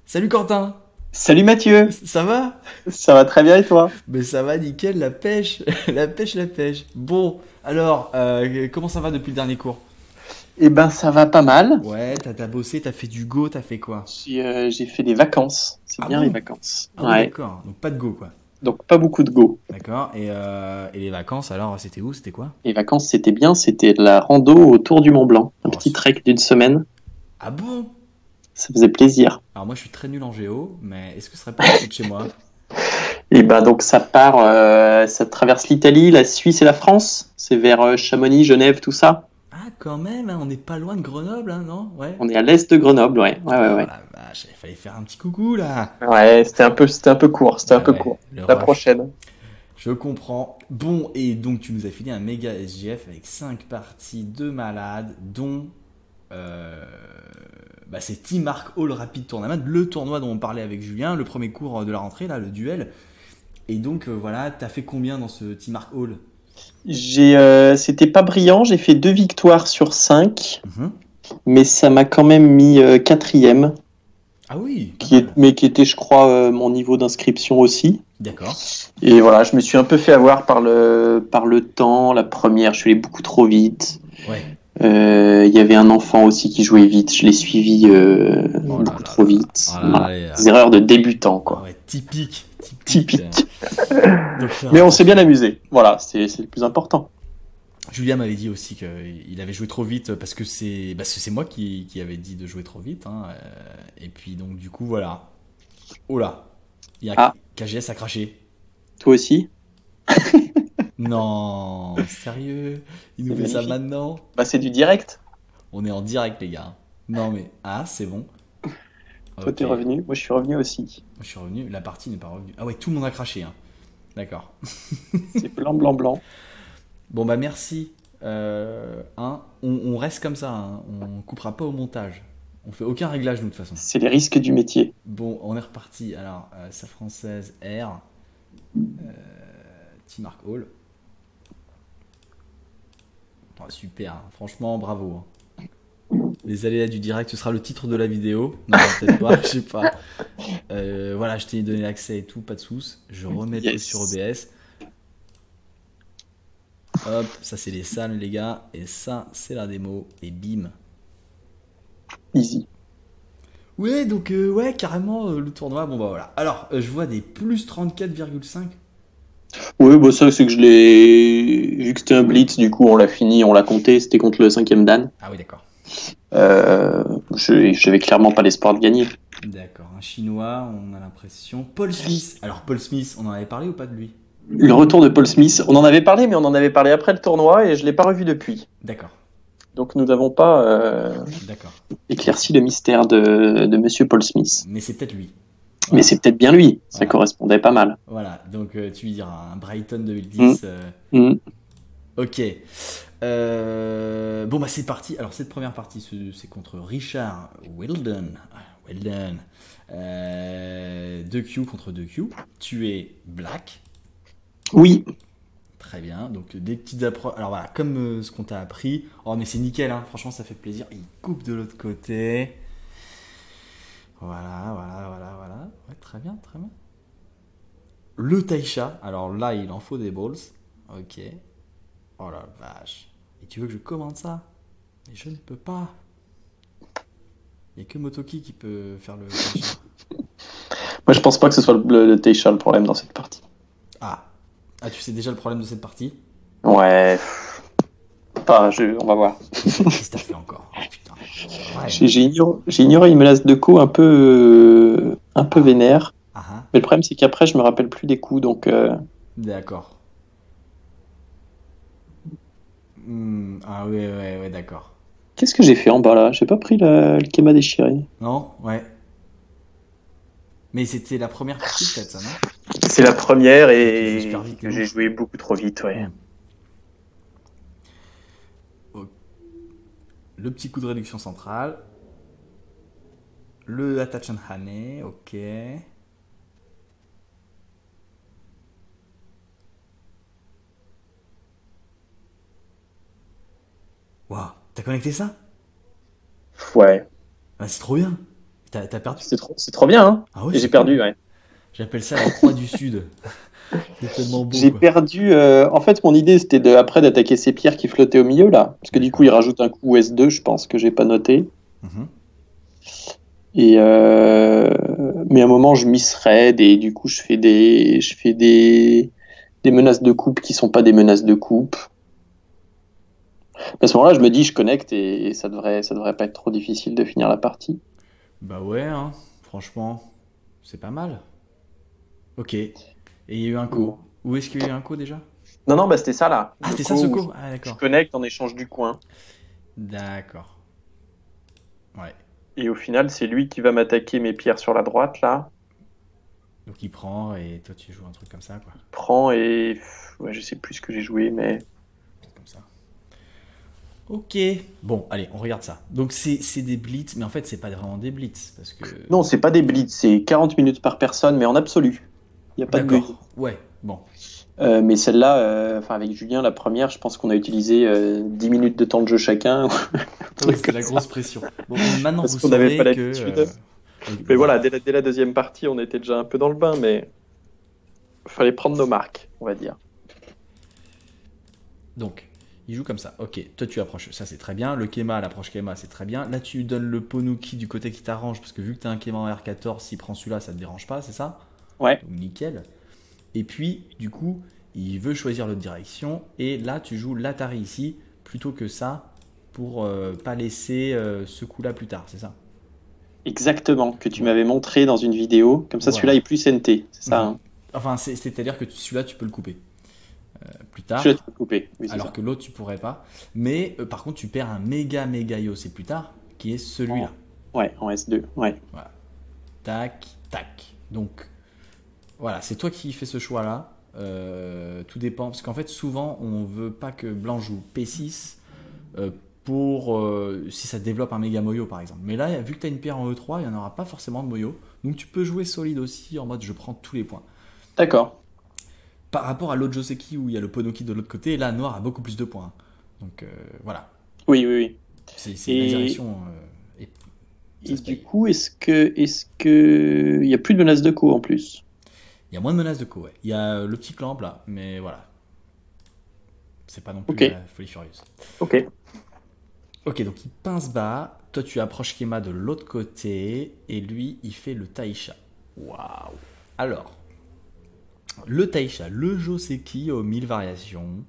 Salut Quentin, Salut Mathieu, ça va? ça va très bien et toi? Mais ça va nickel, la pêche, la pêche, la pêche. Bon, alors, comment ça va depuis le dernier cours? Eh ben ça va pas mal. Ouais, t'as bossé, t'as fait du go, t'as fait quoi? J'ai fait des vacances, c'est Ah bien les bon? vacances. Ah oui, Ouais, d'accord, donc pas de go quoi. donc pas beaucoup de go. D'accord, et les vacances alors, c'était où? C'était quoi? Les vacances c'était bien, c'était de la rando autour du Mont Blanc, un Oh, petit trek d'une semaine, ah bon? ça faisait plaisir. Alors moi je suis très nul en géo, mais est-ce que ce serait pas à côté de chez moi? Et ben donc ça part, ça traverse l'Italie, la Suisse et la France. C'est vers Chamonix, Genève, tout ça. Ah quand même, hein, on n'est pas loin de Grenoble, hein, non? Ouais. On est à l'est de Grenoble, ouais, ouais, ouais, Oh ouais. la vache, il fallait faire un petit coucou là. Ouais, c'était un peu court, c'était un Bah peu ouais, court. le La rush. prochaine. Je comprends. Bon, et donc tu nous as filé un méga SGF avec 5 parties de malades, dont euh, c'est Team Arc All Rapid Tournament, le tournoi dont on parlait avec Julien, le premier cours de la rentrée, là, le duel. Et donc voilà, t'as fait combien dans ce Team Arc All? C'était pas brillant, j'ai fait 2 victoires sur 5. Mhm. Mais ça m'a quand même mis quatrième, Ah oui, pas mal. mais qui était, je crois, mon niveau d'inscription aussi. D'accord. Et voilà, je me suis un peu fait avoir par le temps. La première, je suis allé beaucoup trop vite. Ouais. Il y avait un enfant aussi qui jouait vite. Je l'ai suivi Oh là beaucoup là trop là là. vite. Oh là là, Voilà. Des erreurs de débutant, ah quoi. ouais, typique. Typique. Typique. Donc faire Mais on s'est bien attention. amusé. Voilà, c'est le plus important. Julien m'avait dit aussi qu'il avait joué trop vite parce que c'est moi qui avait dit de jouer trop vite, hein, et puis donc du coup voilà. Oh là, il y a Ah, KGS a craché. toi aussi? Non, sérieux, il nous C'est fait ça magnifique. maintenant. Bah, c'est du direct. On est en direct les gars. Non mais c'est bon. Toi, Ok, t'es moi revenu. Moi, je suis revenu aussi. je suis revenu. La partie n'est pas revenue. Ah ouais, tout le monde a craché. Hein. D'accord. C'est blanc, blanc, blanc. Bon bah merci. On reste comme ça. Hein. On coupera pas au montage. On fait aucun réglage nous de toute façon. C'est les risques du métier. Bon, on est reparti. Alors, sa française R, Team Mark Hall. Oh, super, hein. Franchement, bravo. Hein. Les aléas du direct, ce sera le titre de la vidéo. Non, peut-être pas, je sais pas. Voilà, je t'ai donné l'accès et tout, pas de soucis. Je remets le truc sur Yes. OBS. Hop, ça c'est les salles, les gars. Et ça, c'est la démo. Et bim. Easy. Ouais, donc, ouais, carrément, le tournoi. Bon, bah voilà. Alors, je vois des plus 34,5. Oui, bah ça, c'est que je l'ai. Vu que c'était un blitz, du coup, on l'a fini, on l'a compté, c'était contre le cinquième Dan. Ah oui, d'accord. J'avais clairement pas l'espoir de gagner. D'accord, un chinois, on a l'impression. Paul Smith. Alors, Paul Smith, on en avait parlé ou pas de lui? Le retour de Paul Smith, on en avait parlé, mais on en avait parlé après le tournoi et je l'ai pas revu depuis. D'accord, Donc nous n'avons pas d'accord. éclairci le mystère de Monsieur Paul Smith. Mais c'est peut-être lui. Mais Voilà, c'est peut-être bien lui, ça voilà, correspondait pas mal. voilà. Donc, tu lui diras un Brighton Mm, 2010. mm. Ok. Bon, bah, c'est parti. Alors, cette première partie, c'est contre Richard Weldon. Weldon. 2Q contre 2Q. Tu es black. Oui, Très bien. Donc, des petites approches. Alors, voilà, comme ce qu'on t'a appris. Oh, mais c'est nickel, hein. Franchement, ça fait plaisir. Il coupe de l'autre côté. Voilà, voilà, voilà, voilà. Ouais, très bien, très bien. Le Taisha. Alors là, il en faut des balls. Ok. Oh la vache. Et tu veux que je commande ça? Mais je ne peux pas. Il n'y a que Motoki qui peut faire le Taisha. moi je pense pas que ce soit le Taisha le problème dans cette partie. Ah. Ah, tu sais déjà le problème de cette partie? Ouais, on va voir. Qu'est-ce que t'as fait encore? Oh putain. Ouais. J'ai ignoré une menace de co un peu Ah. vénère. Ah ah. Mais le problème, c'est qu'après, je me rappelle plus des coups. Donc, D'accord. Ah ouais, ouais, ouais, d'accord. qu'est-ce que j'ai fait en bas là? J'ai pas pris le Kema déchiré. Non? Ouais. Mais c'était la première partie peut-être ça, non? C'est la première Et tu joues super et vite, t'es que j'ai ouf. joué beaucoup trop vite, ouais. Hmm. Ok. Le petit coup de réduction centrale. Le Attach and Hane, ok. Waouh, t'as connecté ça? Ouais. Ah, c'est trop bien. T'as perdu? C'est trop bien, hein. Ah ouais, Et c'est j'ai perdu, cool. ouais. J'appelle ça la croix du Sud. C'est tellement beau, J'ai quoi. perdu. En fait, mon idée, c'était après d'attaquer ces pierres qui flottaient au milieu, là. Parce que du coup, il D'accord. rajoute un coup S2, je pense, que j'ai pas noté. Mhm. Et mais à un moment, je miss raid et du coup, des menaces de coupe qui sont pas des menaces de coupe. À ce moment-là, je me dis, je connecte et ça devrait pas être trop difficile de finir la partie. Bah ouais, hein. Franchement, c'est pas mal. Ok. Et il y a eu un co. Bon. Où est-ce qu'il y a eu un co déjà? Non, non, bah c'était ça là, Ah, le c'était ça co ce où co? Ah, je d'accord. connecte en échange du coin. D'accord. Ouais. Et au final, c'est lui qui va m'attaquer mes pierres sur la droite là. Donc il prend et toi tu joues un truc comme ça, quoi. Prend et ouais, je sais plus ce que j'ai joué, mais Peut-être comme ça. Ok. Bon, allez, on regarde ça. Donc c'est des blitz, mais en fait c'est pas vraiment des blitz parce que. non, c'est pas des blitz, c'est 40 minutes par personne, mais en absolu. Il n'y a pas de bonus. D'accord. Ouais. Bon. Mais celle-là, enfin avec Julien, la première, je pense qu'on a utilisé 10 minutes de temps de jeu chacun. Ou un Ah oui, truc c'était comme la ça. grosse pression. Bon, mais maintenant Parce vous qu'on n'avait pas saurez que. l'habitude. Mais voilà, Voilà. dès la deuxième partie, on était déjà un peu dans le bain, mais il fallait prendre nos marques, on va dire. Donc, il joue comme ça. Ok, toi tu approches, ça c'est très bien. Le Kema, l'approche Kema, c'est très bien. Là tu lui donnes le Ponuki du côté qui t'arrange, parce que vu que tu as un Kema en R14, s'il prend celui-là, ça te dérange pas, c'est ça? Ouais, Donc nickel. Et puis, du coup, il veut choisir l'autre direction. Et là, tu joues l'Atari ici, plutôt que ça, pour pas laisser ce coup-là plus tard, c'est ça? exactement, que tu Ouais. m'avais montré dans une vidéo. Comme ça, celui-là Voilà. est plus NT, c'est ça, Mhm. hein. Enfin, c'est-à-dire que celui-là, tu peux le couper plus Celui-là, tu tard, peux le couper, oui, c'est alors ça. que l'autre, tu pourrais pas. Mais par contre, tu perds un méga IOC plus tard, qui est celui-là. En... Ouais, en S2, ouais. Voilà. Tac, tac. Donc, voilà, c'est toi qui fais ce choix-là. Tout dépend. Parce qu'en fait, souvent, on veut pas que blanc joue P6 euh, pour si ça développe un méga moyo, par exemple. Mais là, vu que tu as une pierre en E3, il n'y en aura pas forcément de moyo. Donc, tu peux jouer solide aussi en mode je prends tous les points. D'accord. Par rapport à l'autre Joseki où il y a le Ponoki de l'autre côté, là, noir a beaucoup plus de points. Donc, voilà. Oui, oui, oui. C'est la Et, direction. Et ça et se du paye. coup, il y a plus de menaces de co en plus? Il y a moins de menaces de co, ouais. Il y a le petit clamp là, mais voilà. C'est pas non plus Ok, la folie furieuse. ok. Ok, donc il pince bas. Toi, tu approches Kema de l'autre côté. Et lui, il fait le Taisha. Waouh! Alors, le Taisha, le Joseki aux 1000 variations.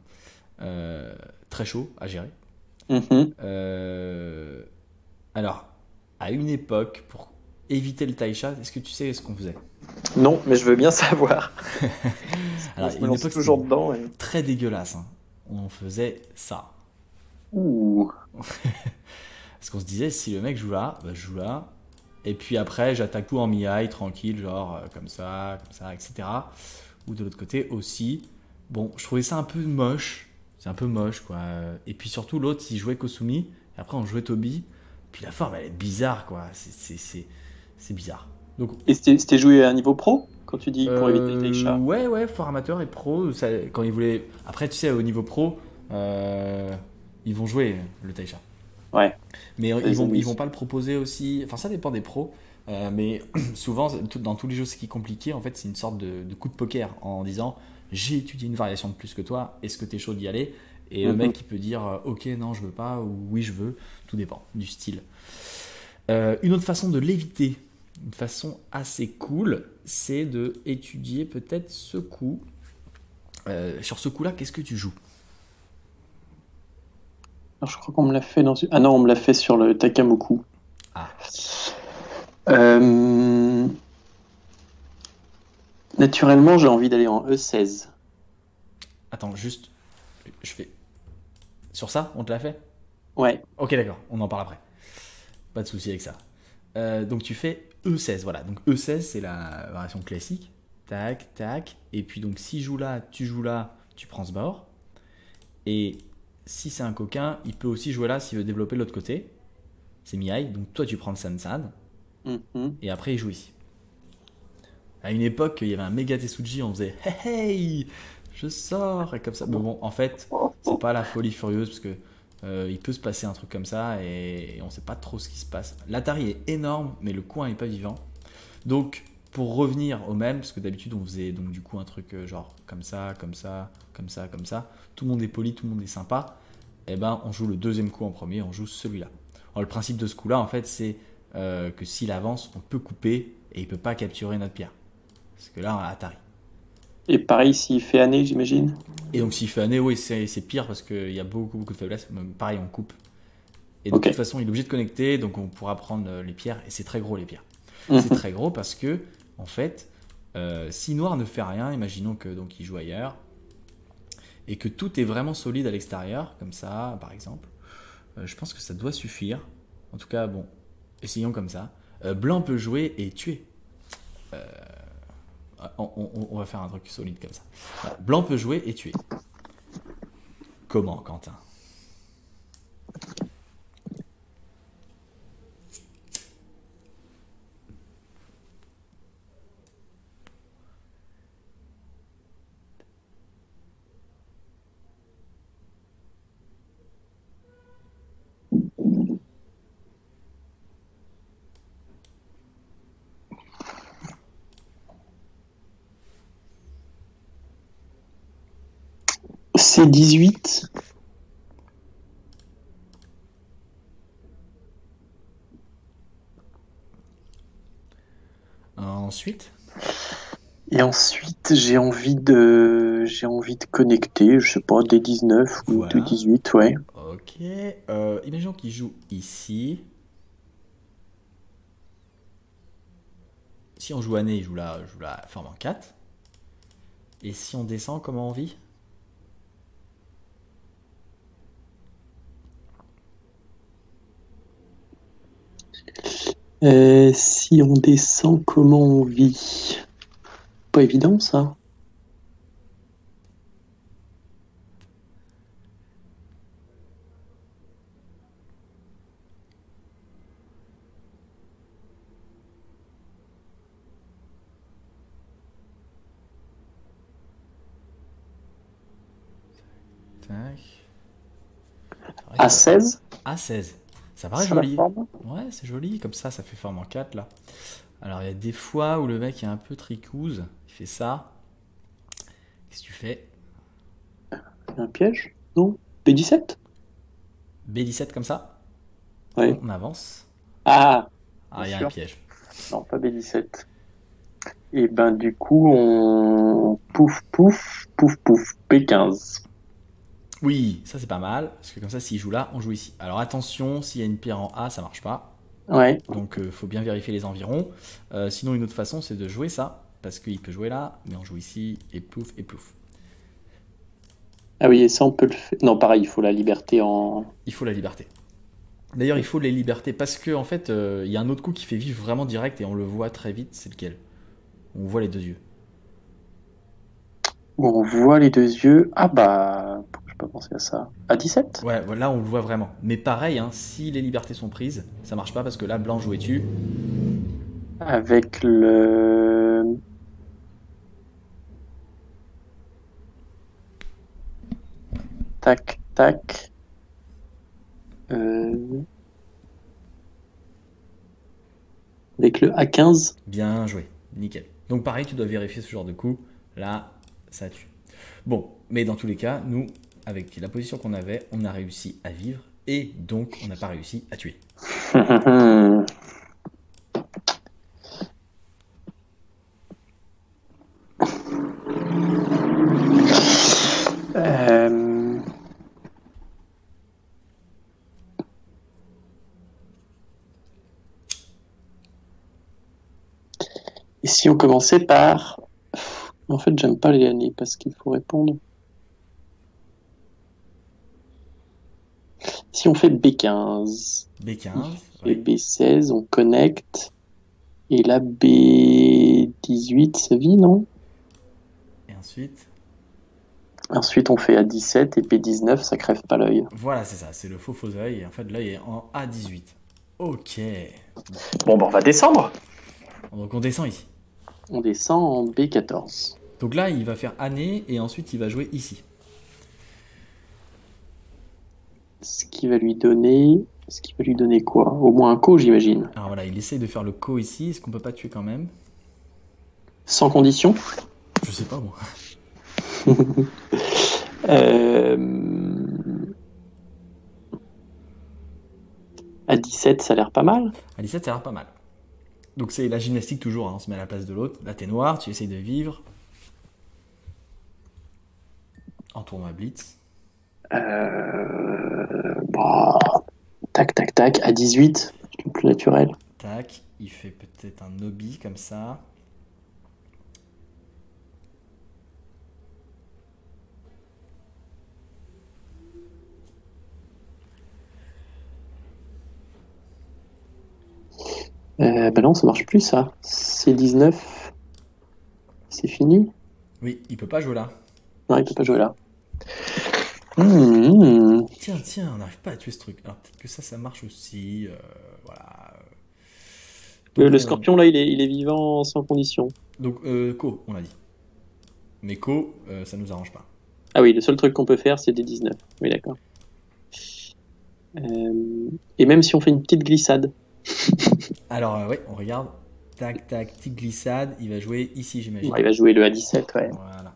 Très chaud à gérer. Mhm. Euh, alors, à une époque, pour éviter le Taisha, est-ce que tu sais ce qu'on faisait? Non, mais je veux bien savoir. Alors, Je me une lance époque, c'était toujours dedans. très dégueulasse, hein. On faisait ça. Ouh. Parce qu'on se disait, si le mec joue là, bah, je joue là. Et puis après, j'attaque tout en mi-high, tranquille, genre comme ça, etc. Ou de l'autre côté aussi. Bon, je trouvais ça un peu moche. C'est un peu moche, quoi. Et puis surtout, l'autre, il jouait Kosumi. Et après, on jouait Toby. Puis la forme, elle est bizarre, quoi. C'est bizarre. Donc, Et c'était joué à un niveau pro, quand tu dis pour éviter le Taisha? ouais, fort amateur et pro. Ça, quand ils voulaient. Après, tu sais, au niveau pro, ils vont jouer le Taisha. Ouais, Mais les ils amis. vont pas le proposer aussi. Enfin, ça dépend des pros. Mais souvent, dans tous les jeux, ce qui est compliqué, en fait, c'est une sorte de coup de poker en disant j'ai étudié une variation de plus que toi, est-ce que tu es chaud d'y aller? Et le Mhm. mec, il peut dire ok, non, je veux pas, ou oui, je veux. Tout dépend du style. Une autre façon de l'éviter, une façon assez cool, c'est de étudier peut-être ce coup. Sur ce coup-là, qu'est-ce que tu joues? Alors, je crois qu'on me l'a fait dans une... Ah non, on me l'a fait sur le Takamoku. Ah, Euh, Naturellement, j'ai envie d'aller en E16. attends, juste, je fais. Sur ça, on te l'a fait? Ouais, Ok, d'accord, on en parle après. Pas de souci avec ça. Donc tu fais E16, voilà. Donc E16, c'est la variation classique. Tac, tac. Et puis donc si joue là, tu prends ce bord. Et si c'est un coquin, il peut aussi jouer là s'il veut développer l'autre côté. C'est Mihai. Donc toi, tu prends le Sansan. mhm. Et après, il joue ici. À une époque, il y avait un méga Tetsuji, on faisait hey, hey, je sors, et comme ça. Mais bon, en fait, c'est pas la folie furieuse parce que Il peut se passer un truc comme ça et on sait pas trop ce qui se passe. L'Atari est énorme, mais le coin est pas vivant. Donc, pour revenir au même, parce que d'habitude on faisait donc du coup un truc genre comme ça, comme ça, comme ça, comme ça. Tout le monde est poli, tout le monde est sympa. Et ben, on joue le deuxième coup en premier, on joue celui-là. Alors, le principe de ce coup-là, en fait, c'est que s'il avance, on peut couper et il peut pas capturer notre pierre. Parce que là, on a Atari. Et pareil, s'il fait année, j'imagine. Et donc, s'il fait année, oui, c'est pire parce qu'il y a beaucoup, beaucoup de faiblesses. Mais pareil, on coupe. Et de Ok. toute façon, il est obligé de connecter, donc on pourra prendre les pierres. Et c'est très gros, les pierres. C'est Mhm. très gros parce que, en fait, si Noir ne fait rien, imaginons que donc il joue ailleurs, et que tout est vraiment solide à l'extérieur, comme ça, par exemple, je pense que ça doit suffire. En tout cas, bon, essayons comme ça. Blanc peut jouer et tuer. On va faire un truc solide comme ça. Voilà. Blanc peut jouer et tuer. Comment, Quentin? C18. Ensuite, Et ensuite, j'ai envie de connecter, je sais pas, des 19 ou des voilà. 18, ouais. Ok. Imaginons qu'il joue ici. Si on joue année, il joue la forme en 4. Et si on descend, comment on vit? Si on descend, comment on vit? Pas évident, ça. Tac. Ouais, À 16, A16. Ça paraît ça la joli. forme? Ouais, c'est joli. Comme ça fait forme en 4 là. Alors, il y a des fois où le mec est un peu tricouze. Il fait ça. Qu'est-ce que tu fais? Un piège? Non? B17? B17 comme ça. Ouais. On avance. Ah, bien Ah, il y a un sûr. piège. Non, pas B17. Et ben, du coup, on pouf, pouf, pouf, pouf, B15. Oui, ça c'est pas mal. Parce que comme ça, s'il joue là, on joue ici. Alors attention, s'il y a une pierre en A, ça marche pas. Ouais. Donc faut bien vérifier les environs. Sinon, une autre façon, c'est de jouer ça. Parce qu'il peut jouer là, mais on joue ici, et plouf, et plouf. Ah oui, et ça, on peut le faire. Non, pareil, il faut la liberté en. Il faut la liberté. D'ailleurs, il faut les libertés parce que en fait, il y a un autre coup qui fait vivre vraiment direct et on le voit très vite. C'est lequel? On voit les deux yeux. Où on voit les deux yeux. Ah bah, pourquoi j'ai pas pensé à ça? À 17? Ouais, là on le voit vraiment. Mais pareil, hein, si les libertés sont prises, ça marche pas parce que là, blanc jouait dessus. Avec le. Tac, tac. Euh, Avec le A15. Bien joué, nickel. Donc pareil, tu dois vérifier ce genre de coup. Là, ça tue. Bon, mais dans tous les cas, nous, avec la position qu'on avait, on a réussi à vivre et donc on n'a pas réussi à tuer. Euh, Et si on commençait par. En fait, j'aime pas les années parce qu'il faut répondre. Si on fait B15 B15, et oui. B16, on connecte. Et là, B18, ça vit, non? Et ensuite, Ensuite, on fait A17 et B19, ça crève pas l'œil. voilà, c'est ça, c'est le faux œil. Et en fait, l'œil est en A18. Ok. Bon, bah, on va descendre. Donc on descend ici. On descend en B14. Donc là, il va faire année et ensuite il va jouer ici. Ce qui va lui donner... Ce qui va lui donner quoi? Au moins un co, j'imagine. Alors voilà, il essaye de faire le co ici. Est-ce qu'on peut pas tuer quand même? Sans condition. Je sais pas moi. Euh, À 17, ça a l'air pas mal. À 17, ça a l'air pas mal. Donc c'est la gymnastique toujours, hein, on se met à la place de l'autre. Là t'es noir, tu essayes de vivre. En tournoi blitz. Bah, tac, tac, tac. À 18, c'est le plus naturel. Tac, il fait peut-être un obi comme ça. Bah non, ça marche plus, ça. C'est 19. C'est fini. Oui, il peut pas jouer là. Non, il peut pas jouer là. Mmh. Tiens, on n'arrive pas à tuer ce truc. Alors peut-être que ça marche aussi. Voilà. Donc, Le scorpion, là, il est vivant sans condition. Donc, Co, on l'a dit. Mais Co, ça nous arrange pas. Ah oui, le seul truc qu'on peut faire, c'est des 19. Oui, d'accord. Et même si on fait une petite glissade. Alors, ouais, on regarde. Tac, tac, petite glissade. Il va jouer ici, j'imagine. Ouais, il va jouer le A17, ouais. Voilà.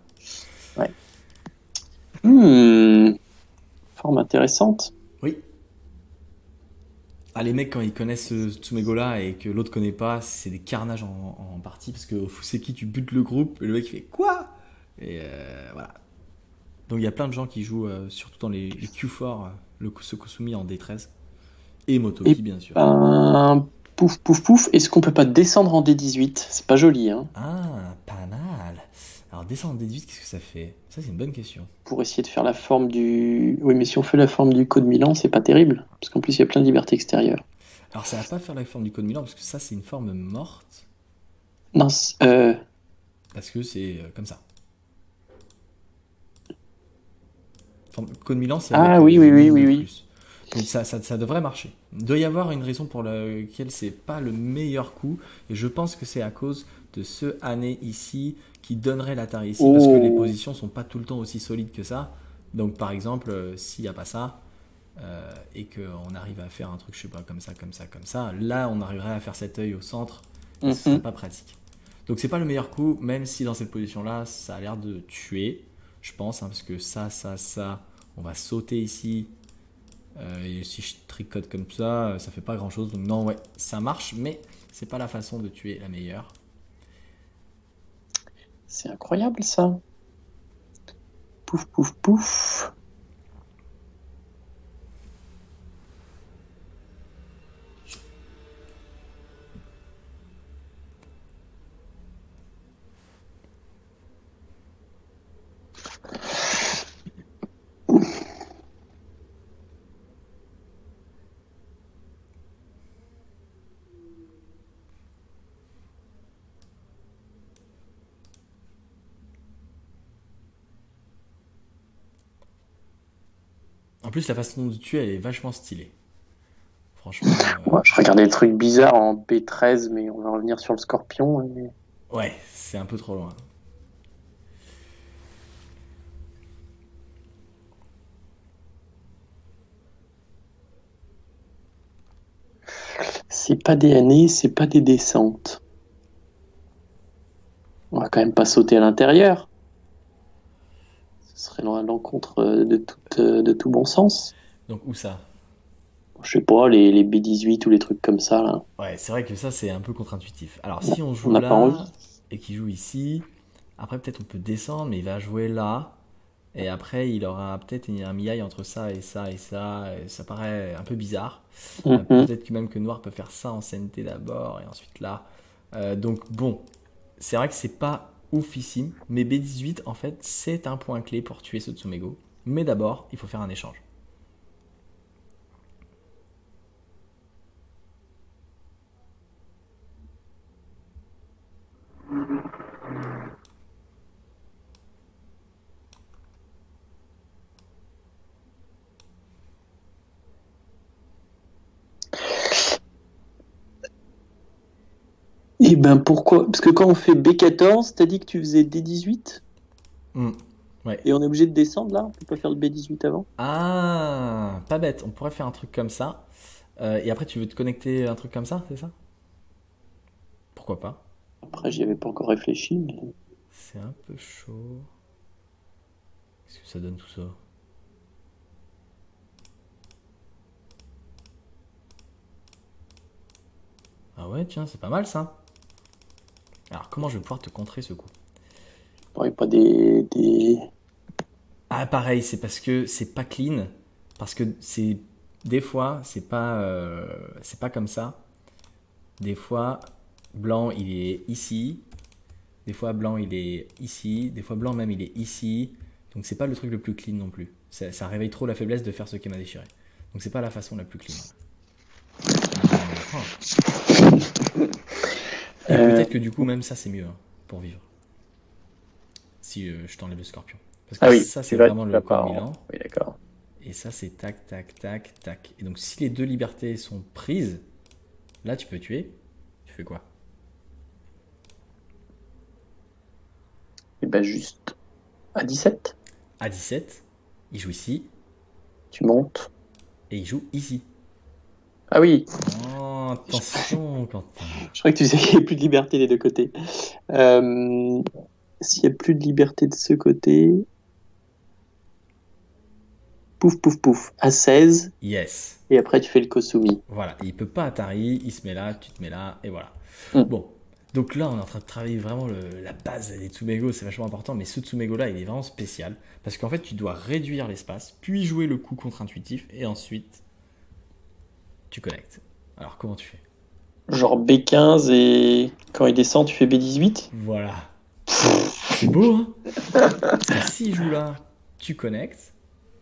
Forme intéressante. Oui. Ah, les mecs, quand ils connaissent ce Tsumego-là et que l'autre connaît pas, c'est des carnages en partie. Parce que au Fuseki, tu butes le groupe et le mec il fait quoi? Et voilà. Donc il y a plein de gens qui jouent, surtout dans les Q4, ce Kosumi en D13. Et Motoki, Et bien sûr. Pouf, pouf, pouf. Est-ce qu'on peut pas descendre en D18? C'est pas joli, hein. Ah, pas mal. Alors descendre en D18, qu'est-ce que ça fait? Ça, c'est une bonne question. Pour essayer de faire la forme du... Oui, mais si on fait la forme du Code Milan, c'est pas terrible. Parce qu'en plus, il y a plein de libertés extérieures. Alors ça va pas faire la forme du Code Milan, parce que ça, c'est une forme morte. Non, Parce que c'est comme ça. Code Milan, c'est avec oui, une oui, ligne oui, de oui. plus. Donc ça devrait marcher. Il doit y avoir une raison pour laquelle c'est pas le meilleur coup. Et je pense que c'est à cause de ce année ici qui donnerait la taille ici. Parce que les positions sont pas tout le temps aussi solides que ça. Donc par exemple, s'il n'y a pas ça, et qu'on arrive à faire un truc, je sais pas, comme ça, comme ça, comme ça, là on arriverait à faire cet œil au centre. Et ce serait pas pratique. Donc c'est pas le meilleur coup, même si dans cette position-là, ça a l'air de tuer, je pense, hein, parce que ça, on va sauter ici. Et si je tricote comme ça fait pas grand chose. Donc non, ouais, ça marche, mais c'est pas la façon de tuer la meilleure. C'est incroyable, ça. Pouf, pouf, pouf. En plus, la façon de tuer, elle est vachement stylée. Franchement. Ouais, je regardais le truc bizarre en B13, mais on va revenir sur le scorpion. Ouais, c'est un peu trop loin. C'est pas des années, c'est pas des descentes. On va quand même pas sauter à l'intérieur. Ce serait à l'encontre de tout bon sens. Donc où ça? Je sais pas, les B18 ou les trucs comme ça, là. Ouais, c'est vrai que ça, c'est un peu contre-intuitif. Alors, si on joue On n'a pas là envie. et qu'il joue ici, après, peut-être on peut descendre, mais il va jouer là. Et après, il aura peut-être un miaille entre ça et ça et ça. Et ça paraît un peu bizarre. Peut-être que même que Noir peut faire ça en CNT d'abord et ensuite là. Donc, bon, c'est vrai que c'est pas oufissime. Mais B18, en fait, c'est un point clé pour tuer ce Tsumego. Mais d'abord, il faut faire un échange. Et ben pourquoi? Parce que quand on fait B14, t'as dit que tu faisais D18? Ouais. Et on est obligé de descendre là? On peut pas faire le B18 avant? Ah, pas bête. On pourrait faire un truc comme ça. Et après, tu veux te connecter un truc comme ça, c'est ça? Pourquoi pas? Après, j'y avais pas encore réfléchi, mais... C'est un peu chaud. Qu'est-ce que ça donne tout ça? Ah ouais, tiens, c'est pas mal ça. Alors, comment je vais pouvoir te contrer ce coup? Il n'y pas des... Ah, pareil, c'est parce que c'est pas clean. Parce que c'est. Des fois, c'est pas comme ça. Des fois, blanc, il est ici. Des fois, blanc, il est ici. Des fois, blanc, même, il est ici. Donc, c'est pas le truc le plus clean non plus. Ça réveille trop la faiblesse de faire ce qui m'a déchiré. Donc, c'est pas la façon la plus clean. Et peut-être que du coup, même ça, c'est mieux hein, pour vivre. Si je t'enlève le scorpion. Parce que Ah oui, ça, tu c'est vas, vraiment tu le vas code pas Milan. Oui, d'accord. Et ça, c'est tac, tac, tac, tac. Et donc, si les deux libertés sont prises, là, tu peux tuer. Tu fais quoi? Et ben juste à 17, À 17, il joue ici tu montes. et il joue ici. Ah oui, Oh, attention, Quentin. je crois que tu sais qu'il n'y a plus de liberté des deux côtés. Euh, S'il n'y a plus de liberté de ce côté, pouf, pouf, pouf, à 16, Yes. et après tu fais le Kosumi. Voilà. Et il peut pas Atari, il se met là, tu te mets là, et voilà. Mm. Bon. Donc là, on est en train de travailler vraiment la base des Tsumego, c'est vachement important, mais ce Tsumego-là, il est vraiment spécial, parce qu'en fait, tu dois réduire l'espace, puis jouer le coup contre-intuitif, et ensuite, tu connectes. Alors, comment tu fais? Genre B15 et quand il descend, tu fais B18. Voilà. C'est beau, hein? Parce que s'il joue là, tu connectes,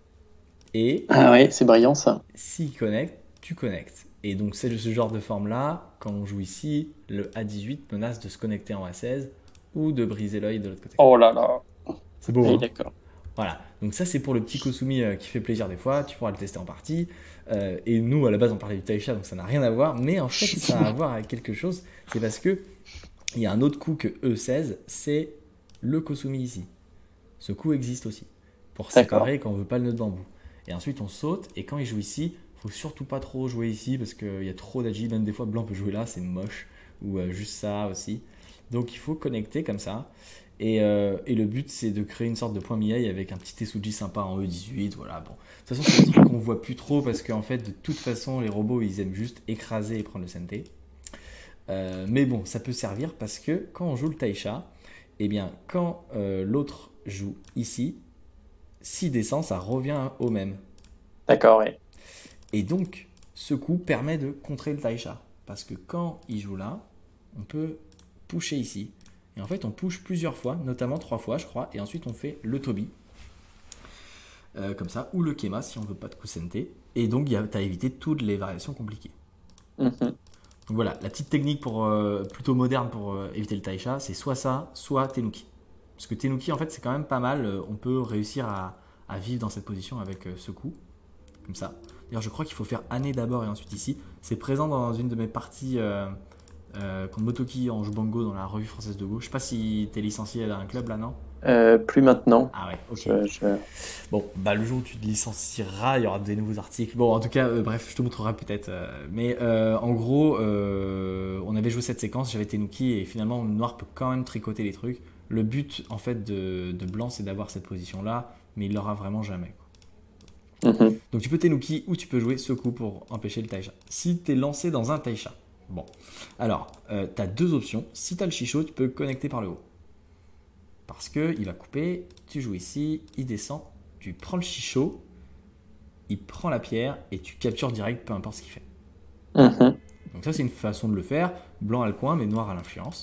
et Ah ouais, c'est brillant ça. s'il connecte, tu connectes. Et donc, c'est ce genre de forme-là, quand on joue ici, le A18 menace de se connecter en A16 ou de briser l'œil de l'autre côté. Oh là là. C'est beau, Oui, hein? d'accord. Voilà. Donc, ça, c'est pour le petit Kosumi qui fait plaisir des fois. Tu pourras le tester en partie. Et nous, à la base, on parlait du Taisha, donc ça n'a rien à voir. Mais en fait, ça a à voir avec quelque chose. C'est parce que il y a un autre coup que E16, c'est le Kosumi ici. Ce coup existe aussi. Pour D'accord. séparer quand on veut pas le nœud de bambou. Et ensuite, on saute. Et quand il joue ici, faut surtout pas trop jouer ici parce qu'il y a trop d'agi. Même des fois, blanc peut jouer là, c'est moche. Ou juste ça aussi. Donc il faut connecter comme ça. Et le but, c'est de créer une sorte de point Miyai avec un petit Tesuji sympa en E18. Voilà, bon. De toute façon, c'est des trucs qu'on voit plus trop parce qu'en fait, de toute façon, les robots, ils aiment juste écraser et prendre le Sente. Mais bon, ça peut servir parce que quand on joue le Taisha, eh bien, quand l'autre joue ici, s'il descend, ça revient au même. D'accord, ouais. Et donc, ce coup permet de contrer le Taisha. Parce que quand il joue là, on peut pusher ici. Et en fait, on push plusieurs fois, notamment 3 fois, je crois. Et ensuite, on fait le Tobi. Comme ça, ou le Kema si on veut pas de Kusente. Et donc, tu as évité toutes les variations compliquées. Mhm. Donc voilà, la petite technique plutôt moderne pour éviter le Taisha, c'est soit ça, soit Tenuki. Parce que Tenuki, en fait, c'est quand même pas mal. On peut réussir à vivre dans cette position avec ce coup. Comme ça. D'ailleurs, je crois qu'il faut faire année d'abord et ensuite ici. C'est présent dans une de mes parties contre Motoki en Jubango dans la revue française de Go. Je sais pas si t'es licencié à un club là, non? Plus maintenant. Ah ouais, ok. Je- Bon, bah le jour où tu te licencieras, il y aura des nouveaux articles. Bon, en tout cas, bref, je te montrerai peut-être. Mais en gros, on avait joué cette séquence, j'avais Tenuki et finalement, noir peut quand même tricoter les trucs. Le but, en fait, de blanc, c'est d'avoir cette position-là, mais il l'aura vraiment jamais. Mhm. Donc tu peux Tenuki ou tu peux jouer ce coup pour empêcher le Taisha. Si tu es lancé dans un Taisha, bon, alors tu as deux options. Si tu as le Shisho, tu peux connecter par le haut. Parce qu'il va couper, tu joues ici, il descend, tu prends le Shisho, il prend la pierre et tu captures direct, peu importe ce qu'il fait. Mhm. Donc ça c'est une façon de le faire. Blanc a le coin, mais noir a l'influence.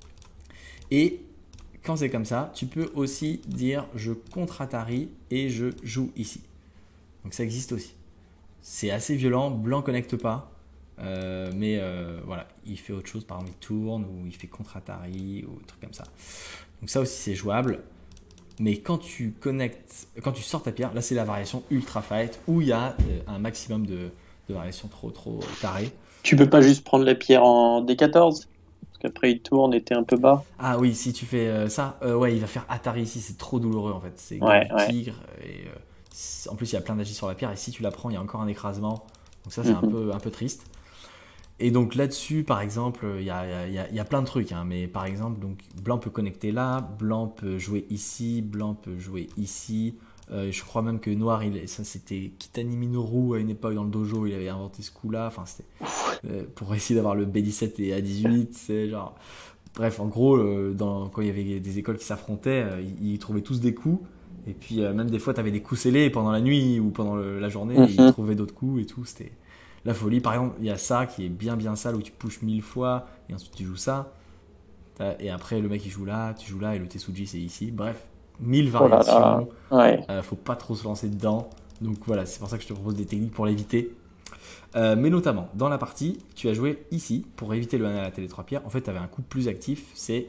Et quand c'est comme ça, tu peux aussi dire je contre Atari et je joue ici. Donc ça existe aussi. C'est assez violent, blanc connecte pas, mais voilà, il fait autre chose, par exemple il tourne ou il fait contre Atari ou un truc comme ça. Donc ça aussi c'est jouable. Mais quand tu connectes, quand tu sors ta pierre, là c'est la variation ultra fight où il y a un maximum de variations trop tarées. Tu peux pas juste prendre la pierre en D14? qu'après il tourne et t'es un peu bas. Ah oui, si tu fais ça, ouais, il va faire Atari ici, c'est trop douloureux en fait. C'est garde Ouais, du ouais. tigre, et en plus il y a plein d'agis sur la pierre, et si tu la prends, il y a encore un écrasement. Donc ça, c'est Mhm. un peu triste. Et donc là-dessus, par exemple, il y a plein de trucs, hein, mais par exemple, donc, blanc peut connecter là, blanc peut jouer ici, blanc peut jouer ici. Je crois même que noir, ça c'était Kitani Minoru à une époque dans le dojo, il avait inventé ce coup-là. Enfin, c'était pour essayer d'avoir le B17 et A18, c'est genre. Bref, en gros, quand il y avait des écoles qui s'affrontaient, ils trouvaient tous des coups. Et puis même des fois, tu avais des coups scellés pendant la nuit ou pendant la journée, et ils Mhm. trouvaient d'autres coups et tout. C'était la folie. Par exemple, il y a ça qui est bien sale où tu pushes 1000 fois et ensuite tu joues ça. Et après, le mec il joue là, tu joues là et le Tetsuji c'est ici. Bref, 1000 Oh là là. variations. Ouais. Faut pas trop se lancer dedans. Donc voilà, c'est pour ça que je te propose des techniques pour l'éviter. Mais notamment, dans la partie, tu as joué ici pour éviter le 1 à la télé 3 pierres. En fait, tu avais un coup plus actif, c'est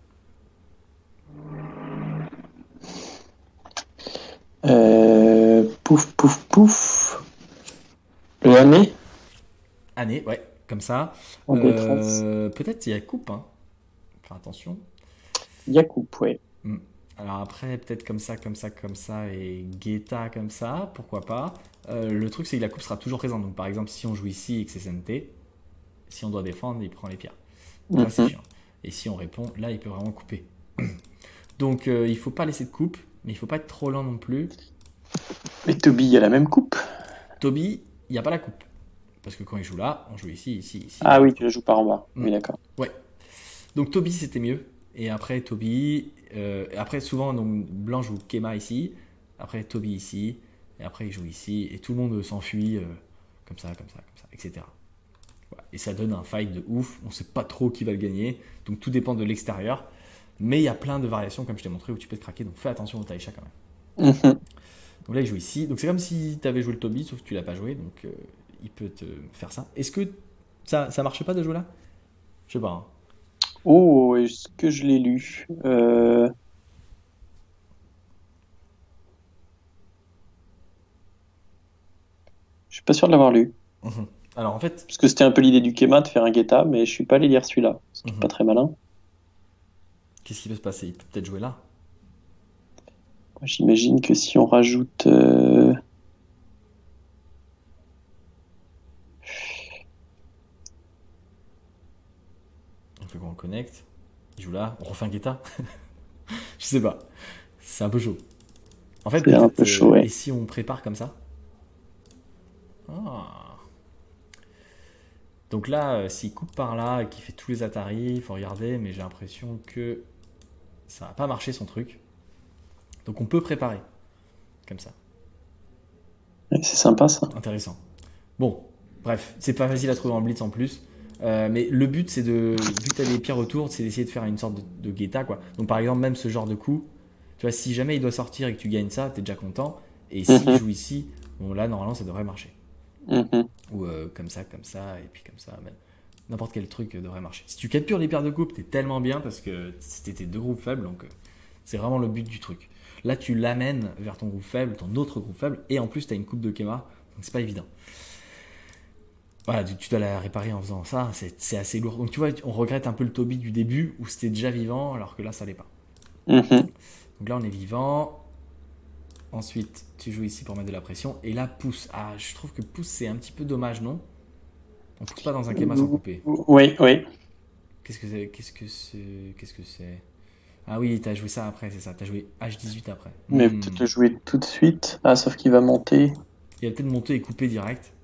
Pouf, pouf, pouf. Le année année, ouais, comme ça. en détresse. Peut-être il y a coupe, hein. Faire attention. Yacoub, ouais. Hmm. Alors après, peut-être comme ça, et Guetta comme ça, pourquoi pas. Le truc, c'est que la coupe sera toujours présente. Donc par exemple, si on joue ici et que c'est SNT, si on doit défendre, il prend les pierres. Donc là, c'est Mhm. chiant. Et si on répond, là, il peut vraiment couper. Donc il faut pas laisser de coupe, mais il faut pas être trop lent non plus. Mais Toby a la même coupe. Toby, il n'y a pas la coupe. Parce que quand il joue là, on joue ici, ici, ici, il n'y a Ah pas oui, de tu coupe. la joues par en bas. Hmm. Oui, d'accord. Ouais. Donc Toby, c'était mieux. Et après, Toby. Après, souvent, donc, Blanc joue Kema ici. Après, Toby ici. Et après, il joue ici. Et tout le monde s'enfuit comme ça, etc. Voilà. Et ça donne un fight de ouf. On sait pas trop qui va le gagner. Donc tout dépend de l'extérieur. Mais il y a plein de variations, comme je t'ai montré, où tu peux te craquer. Donc fais attention au Taisha quand même. Mhm. Donc là, il joue ici. Donc c'est comme si tu avais joué le Toby, sauf que tu l'as pas joué. Donc il peut te faire ça. Est-ce que ça marchait pas de jouer là? Je sais pas, hein. Oh, est-ce que je l'ai lu? Je suis pas sûr de l'avoir lu. Mhm. Alors en fait, Parce que c'était un peu l'idée du Kema de faire un Guetta, mais je suis pas allé lire celui-là. Ce qui est mhm, pas très malin. qu'est-ce qui peut se passer? Il peut peut-être jouer là. J'imagine que si on rajoute. On fait qu'on le connecte. Il joue là. On refait un guetta. Je sais pas. C'est un peu chaud. En fait, C'est un peut-être. peu chaud, Et ouais. si on prépare comme ça? Ah. Donc là, s'il coupe par là et qu'il fait tous les Atari, il faut regarder, mais j'ai l'impression que ça va pas marcher son truc. Donc on peut préparer comme ça. Ouais, c'est sympa ça. Intéressant. Bon, bref, c'est pas facile à trouver en blitz en plus. Mais le but, c'est de, vu que tu as des pierres autour, c'est d'essayer de faire une sorte de guetta, quoi. Donc par exemple, même ce genre de coup, tu vois, si jamais il doit sortir et que tu gagnes ça, t'es déjà content. Et s'il Mhm, joue ici, bon là, normalement, ça devrait marcher. mhm. Ou comme ça, et puis comme ça, même. N'importe quel truc devrait marcher. Si tu captures les paires de coupe, t'es tellement bien parce que c'était tes deux groupes faibles, donc c'est vraiment le but du truc. Là, tu l'amènes vers ton groupe faible, ton autre groupe faible, et en plus, tu as une coupe de Kema, donc c'est pas évident. Voilà, tu dois la réparer en faisant ça, c'est assez lourd. Donc tu vois, on regrette un peu le Toby du début où c'était déjà vivant alors que là ça l'est pas. Mhm. Donc là on est vivant. Ensuite, tu joues ici pour mettre de la pression. Et là, pousse. Ah, je trouve que pousse c'est un petit peu dommage, non? On pousse pas dans un Kema sans couper. Oui, oui. Qu'est-ce que c'est? Qu'est-ce que c'est? Ah oui, t'as joué ça après, c'est ça. T'as joué H18 après. Mais peut-être le jouer tout de suite. Ah, sauf qu'il va monter. Il va peut-être monter et couper direct.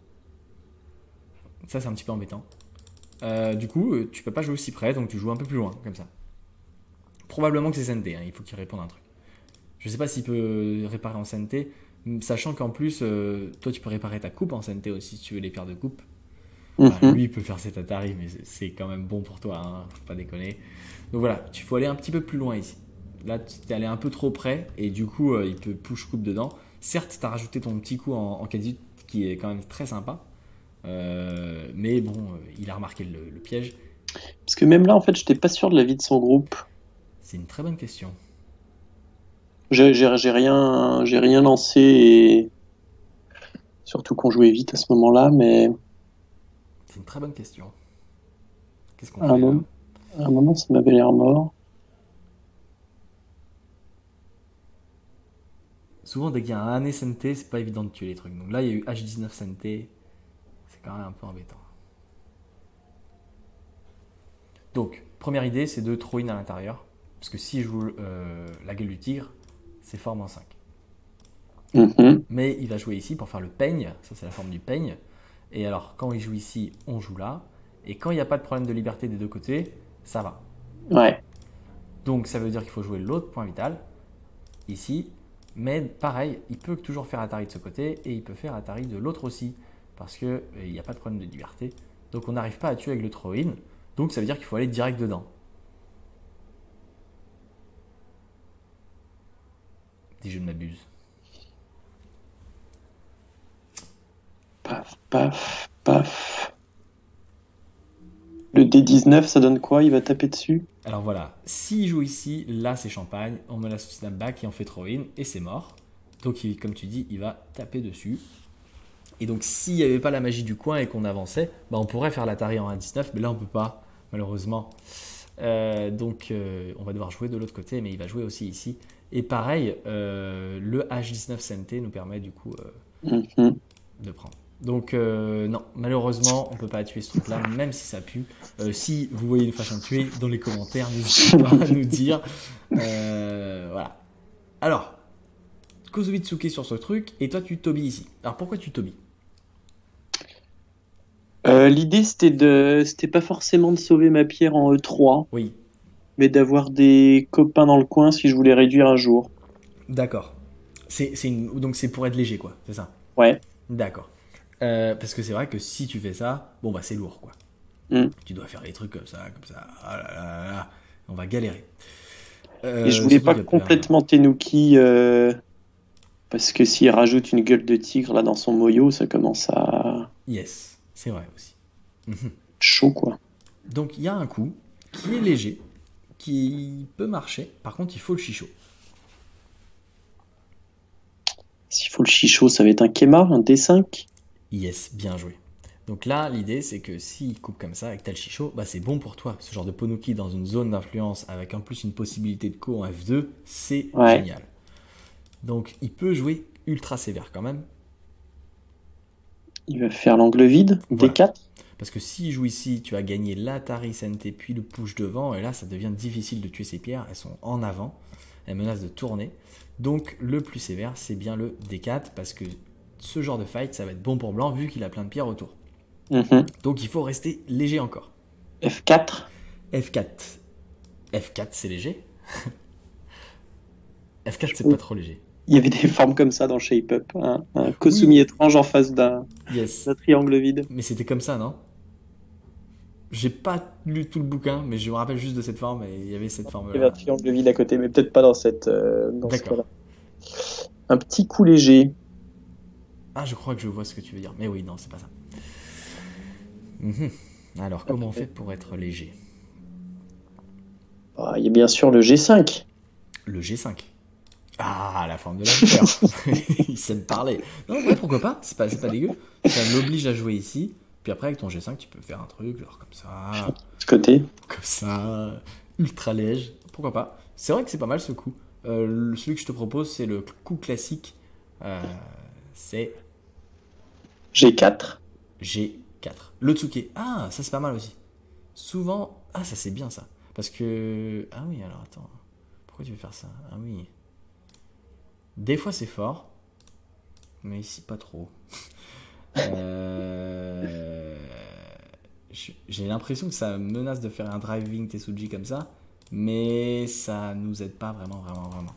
Ça, c'est un petit peu embêtant. Du coup, tu peux pas jouer aussi près, donc tu joues un peu plus loin, comme ça. Probablement que c'est SNT, hein, il faut qu'il réponde à un truc. Je sais pas s'il peut réparer en CNT, sachant qu'en plus, toi tu peux réparer ta coupe en CNT aussi si tu veux les pierres de coupe. Enfin, Mhm. lui il peut faire cet Atari, mais c'est quand même bon pour toi, hein, faut pas déconner. Donc voilà, tu faut aller un petit peu plus loin ici. Là, tu es allé un peu trop près et du coup, il peut push coupe dedans. Certes, tu as rajouté ton petit coup en quasi qui est quand même très sympa. Mais bon, il a remarqué le piège. Parce que même là, en fait, j'étais pas sûr de la vie de son groupe. C'est une très bonne question. J'ai rien lancé, et surtout qu'on jouait vite à ce moment-là, mais C'est une très bonne question. Qu'est-ce qu'on à un fait là? moment. À un moment, ça m'avait l'air mort. Souvent, dès qu'il y a un SNT, c'est pas évident de tuer les trucs. Donc là, il y a eu H19 SNT. C'est quand même un peu embêtant. Donc, première idée, c'est de throw in à l'intérieur. Parce que si je joue la gueule du tigre, c'est forme en 5. Mhm. Mais il va jouer ici pour faire le peigne. Ça, c'est la forme du peigne. Et alors, quand il joue ici, on joue là. Et quand il n'y a pas de problème de liberté des deux côtés, ça va. Ouais. Donc, ça veut dire qu'il faut jouer l'autre point vital, ici. Mais pareil, il peut toujours faire Atari de ce côté et il peut faire Atari de l'autre aussi. Parce qu'il n'y a pas de problème de liberté. Donc, on n'arrive pas à tuer avec le throw-in. Donc, ça veut dire qu'il faut aller direct dedans. Si je ne m'abuse. Paf, paf, paf. Le D19, ça donne quoi? Il va taper dessus? Alors voilà, s'il joue ici, là c'est champagne, on me la snapback et on fait throw-in et c'est mort. Donc comme tu dis, il va taper dessus. Et donc s'il n'y avait pas la magie du coin et qu'on avançait, bah, on pourrait faire l'Atari en 1-19, mais là on peut pas, malheureusement. Donc on va devoir jouer de l'autre côté, mais il va jouer aussi ici. Et pareil, le H19 CNT nous permet du coup Mhm. de prendre. Donc non, malheureusement, on peut pas tuer ce truc-là, même si ça pue. Si vous voyez une façon de tuer, dans les commentaires, n'hésitez pas à nous dire. Voilà. Alors, Kozubitsuke sur ce truc, et toi tu Toby ici. Alors pourquoi tu Toby? L'idée, c'était pas forcément de sauver ma pierre en E3, Oui, mais d'avoir des copains dans le coin si je voulais réduire un jour. d'accord. Donc c'est pour être léger, quoi, c'est ça? Ouais. D'accord. Parce que c'est vrai que si tu fais ça, bon bah c'est lourd, quoi. Mm. Tu dois faire des trucs comme ça, comme ça. Ah là là là là. On va galérer. Et je voulais Surtout pas qu'il va perdre. complètement Tenuki, parce que s'il rajoute une gueule de tigre là dans son moyo, ça commence à Yes, c'est vrai aussi. Mhm. être chaud, quoi. Donc il y a un coup qui est léger, qui peut marcher. Par contre, il faut le chichot. S'il faut le chichot, ça va être un Kema, un D5. Yes, bien joué. Donc là, l'idée, c'est que s'il coupe comme ça avec tel chichot, bah, c'est bon pour toi. Ce genre de Ponuki dans une zone d'influence avec en plus une possibilité de co en F2, c'est Ouais. génial. Donc il peut jouer ultra sévère quand même. Il va faire l'angle vide, Voilà. D4. Parce que s'il joue ici, tu as gagné l'Atari SNT puis le push devant, et là ça devient difficile de tuer ces pierres, elles sont en avant, elles menacent de tourner. Donc le plus sévère, c'est bien le D4, parce que ce genre de fight, ça va être bon pour blanc vu qu'il a plein de pierres autour. Mhm. Donc il faut rester léger encore. F4. F4. F4 c'est léger. F4 c'est pas trop léger. Il y avait des formes comme ça dans Shape Up. Un Kosumi Oui. étrange en face d'un Yes. triangle vide. Mais c'était comme ça, non? J'ai pas lu tout le bouquin, mais je me rappelle juste de cette forme et il y avait cette Il y avait un forme-là. triangle vide à côté, mais peut-être pas dans ce D'accord. cas-là. Un petit coup léger. Ah, je crois que je vois ce que tu veux dire. Mais oui, non, c'est pas ça. Mhm. Alors, comment on fait pour être léger? Ah, il y a bien sûr le G5. Le G5. Ah, la forme de la fleur. Il sait me parler. Non, ouais, pourquoi pas? C'est pas dégueu. Ça m'oblige à jouer ici. Puis après, avec ton G5, tu peux faire un truc genre Ce côté. comme ça, ultra léger. Pourquoi pas? C'est vrai que c'est pas mal ce coup. Celui que je te propose, c'est le coup classique. C'est G4. G4. Le Tsuke. Ah, ça c'est pas mal aussi. Souvent. Ah, ça c'est bien ça. Parce que. Ah oui, alors attends. Pourquoi tu veux faire ça? Ah oui. Des fois c'est fort. Mais ici pas trop. J'ai l'impression que ça menace de faire un driving Tetsuji comme ça. Mais ça nous aide pas vraiment, vraiment, vraiment.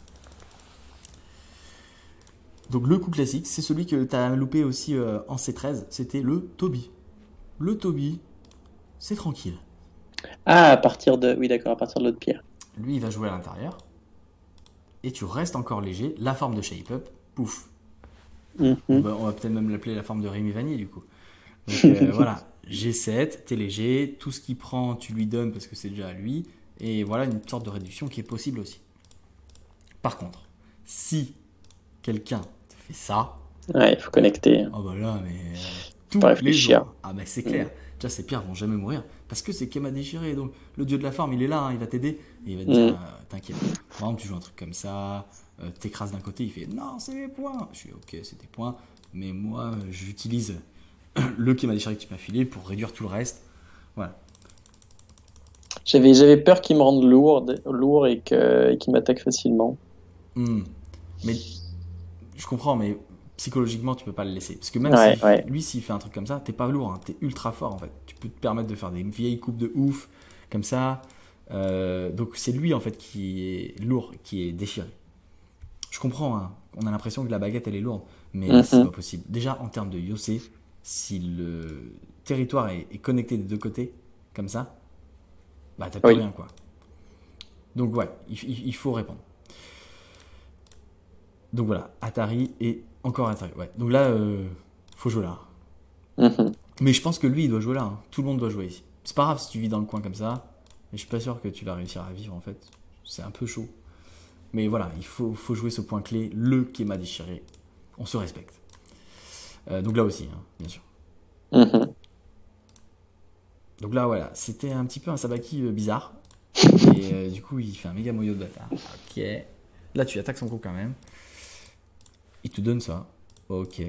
Donc le coup classique, c'est celui que tu as loupé aussi en C13. C'était le Toby. Le Toby, c'est tranquille. Ah, à partir de. Oui, d'accord, à partir de l'autre pierre. Lui, il va jouer à l'intérieur. Et tu restes encore léger. La forme de Shape Up, pouf. Mhm. On va peut-être même l'appeler la forme de Rémi Vanier du coup. Donc voilà, G7, t'es léger. Tout ce qu'il prend, tu lui donnes parce que c'est déjà à lui. Et voilà une sorte de réduction qui est possible aussi. Par contre, si quelqu'un te fait ça, Ouais, il faut connecter. oh bah là, mais tous Pas les réfléchir. jours. Ah bah c'est clair. Déjà, ces pierres vont jamais mourir parce que c'est Kema déchiré. Donc, le dieu de la forme, il est là, hein, il va t'aider et il va te dire t'inquiète. Par exemple, tu joues un truc comme ça, t'écrases d'un côté, il fait non, c'est mes points. Je suis ok, c'est tes points, mais moi, j'utilise le Kema déchiré que tu m'as filé pour réduire tout le reste. Voilà. J'avais peur qu'il me rende lourd et qu'il m'attaque facilement. Hmm. Mais je comprends, mais psychologiquement, tu peux pas le laisser. Parce que même Ouais, ouais. lui, s'il fait un truc comme ça, t'es pas lourd, hein, t'es ultra fort en fait. Tu peux te permettre de faire des vieilles coupes de ouf, comme ça. Donc c'est lui en fait qui est lourd, qui est déchiré. Je comprends, hein. On a l'impression que la baguette elle est lourde, mais c'est pas Mhm. possible. Déjà en termes de Yosei, si le territoire est connecté des deux côtés, comme ça, bah t'as plus Oui. rien quoi. Donc ouais, il faut répondre. Donc voilà, Atari et encore Atari. Ouais. Donc là, faut jouer là. Mhm. Mais je pense que lui, il doit jouer là, hein. Tout le monde doit jouer ici. C'est pas grave si tu vis dans le coin comme ça. Mais je suis pas sûr que tu vas réussir à vivre en fait. C'est un peu chaud. Mais voilà, faut jouer ce point clé, le Kema déchiré. On se respecte. Donc là aussi, hein, bien sûr. Mhm. Donc là, voilà, c'était un petit peu un sabaki bizarre. Et du coup, il fait un méga moyo de bâtard. Ok. Là, tu attaques son coup quand même. Il te donne ça. Ok.